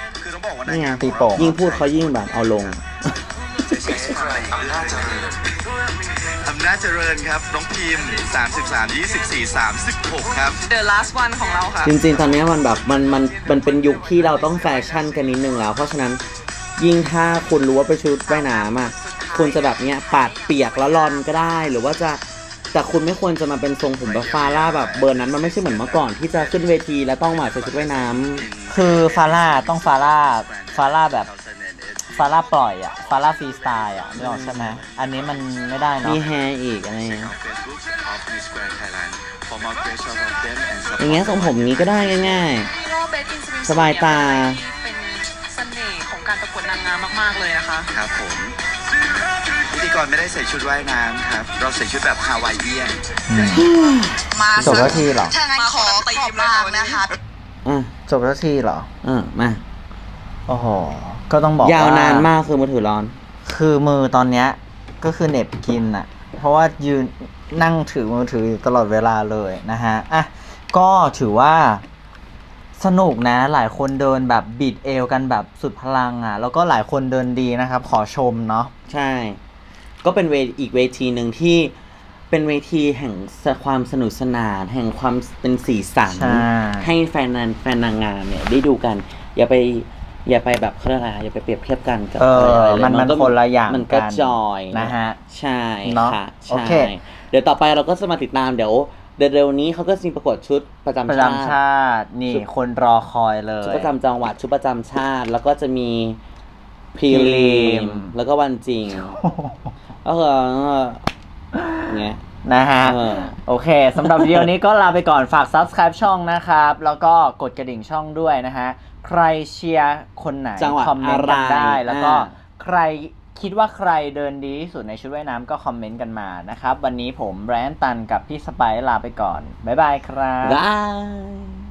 บอกว่านี่ไงตีโป่งยิ่งพูดเขายิ่งแบบเอาลงอำนาจเจริญอำนาจเจริญครับน้องพิมพ์สามสิบสามยี่สิบสี่สามสิบหกครับ The last one ของเราค่ะจริงๆ ตอนนี้มันแบบมันมันมันเป็นยุคที่เราต้องแฟชั่นกันนิดนึงแล้ว เพราะฉะนั้นยิ่งถ้าคุณรู้ว่าไปชุดว่ายน้ำอ่ะคุณจะแบบเนี้ยปาดเปียกแล้วรอนก็ได้ หรือว่าจะแต่คุณไม่ควรจะมาเป็นทรงผมแบบฟาร่าแบบเบอร์นั้นมันไม่ใช่เหมือนเมื่อก่อนที่จะขึ้นเวทีแล้วต้องมาใส่ชุดว่ายน้ำคือฟาร่าต้องฟาร่าฟาร่าแบบฟาร่าปล่อยอ่ะฟาร่าฟรีสไตล์อ่ะไม่ออกใช่ไหมอันนี้มันไม่ได้เนาะมีแฮร์อีกอะไรเงี้ย Facebook of Miss Grand Thailand for more grace of them and อย่างเงี้ยทรงผมนี้ก็ได้ง่ายพี่โรเบสอินสวินสบายตาเป็นเสน่ห์ของการประกวดนางงามมากๆเลยนะคะครับผมพิธีกรไม่ได้ใส่ชุดว่ายน้ำครับ เราใส่ชุดแบบฮาวายเอียนมาจบแล้วทีเหรอถ้างั้นขอขอบมากนะคะๆอ่ะจบแล้วทีเหรออ่ะมาโอ้โหก็ต้องบอกยาวว่นานมากคือมือถือร้อนคือมือตอนเนี้ยก็คือเหน็บกินอ่ะ เพราะว่ายืนนั่งถือมือถืออยู่ตลอดเวลาเลยนะฮะอ่ะก็ถือว่าสนุกนะหลายคนเดินแบบบิดเอวกันแบบสุดพลังอ่ะแล้วก็หลายคนเดินดีนะครับ ขอชมเนาะใช่ ก็เป็นเวอีกเวทีหนึ่งที่เป็นเวทีแห่งความสนุกสนาน แห่งความเป็นสีสันใช่ให้แฟนนางแฟนนางงามเนี่ยได้ดูกัน อย่าไปอย่าไปแบบเขาเรียกอะไรอย่าไปเปรียบเทียบกันกับเอออะไรๆมันมันก็คนละอย่างมันก็กันจอยนะฮะใช่เนาะค่ะโอใช่เคเดี๋ยวต่อไปเราก็จะมาติดตามเดี๋ยวเร็วๆนี้เขาก็จะมีประกวดชุดประจำประชาจำติชาตินี่คนรอคอยเลยชุดประจำจังหวัดชุดประจำชาติ แล้วก็จะมีพรี Prelim ลิมแล้วก็วันจริงก็คืออย่างเงี้ยนะฮะเออโอเคสำหรับวิดีโอนี้ก็ลาไปก่อนฝาก Subscribe ช่องนะครับ แล้วก็กดกระดิ่งช่องด้วยนะฮะ ใครเชียร์คนไหนจังหวัดคอมเมนต์กันอะไรได้ แล้วก็อ่าใครคิดว่าใครเดินดีที่สุดในชุดว่ายน้ำก็คอมเมนต์กันมานะครับ วันนี้ผมแบรนตันกับพี่สไปร์ลาไปก่อน บ๊ายบายครับบาย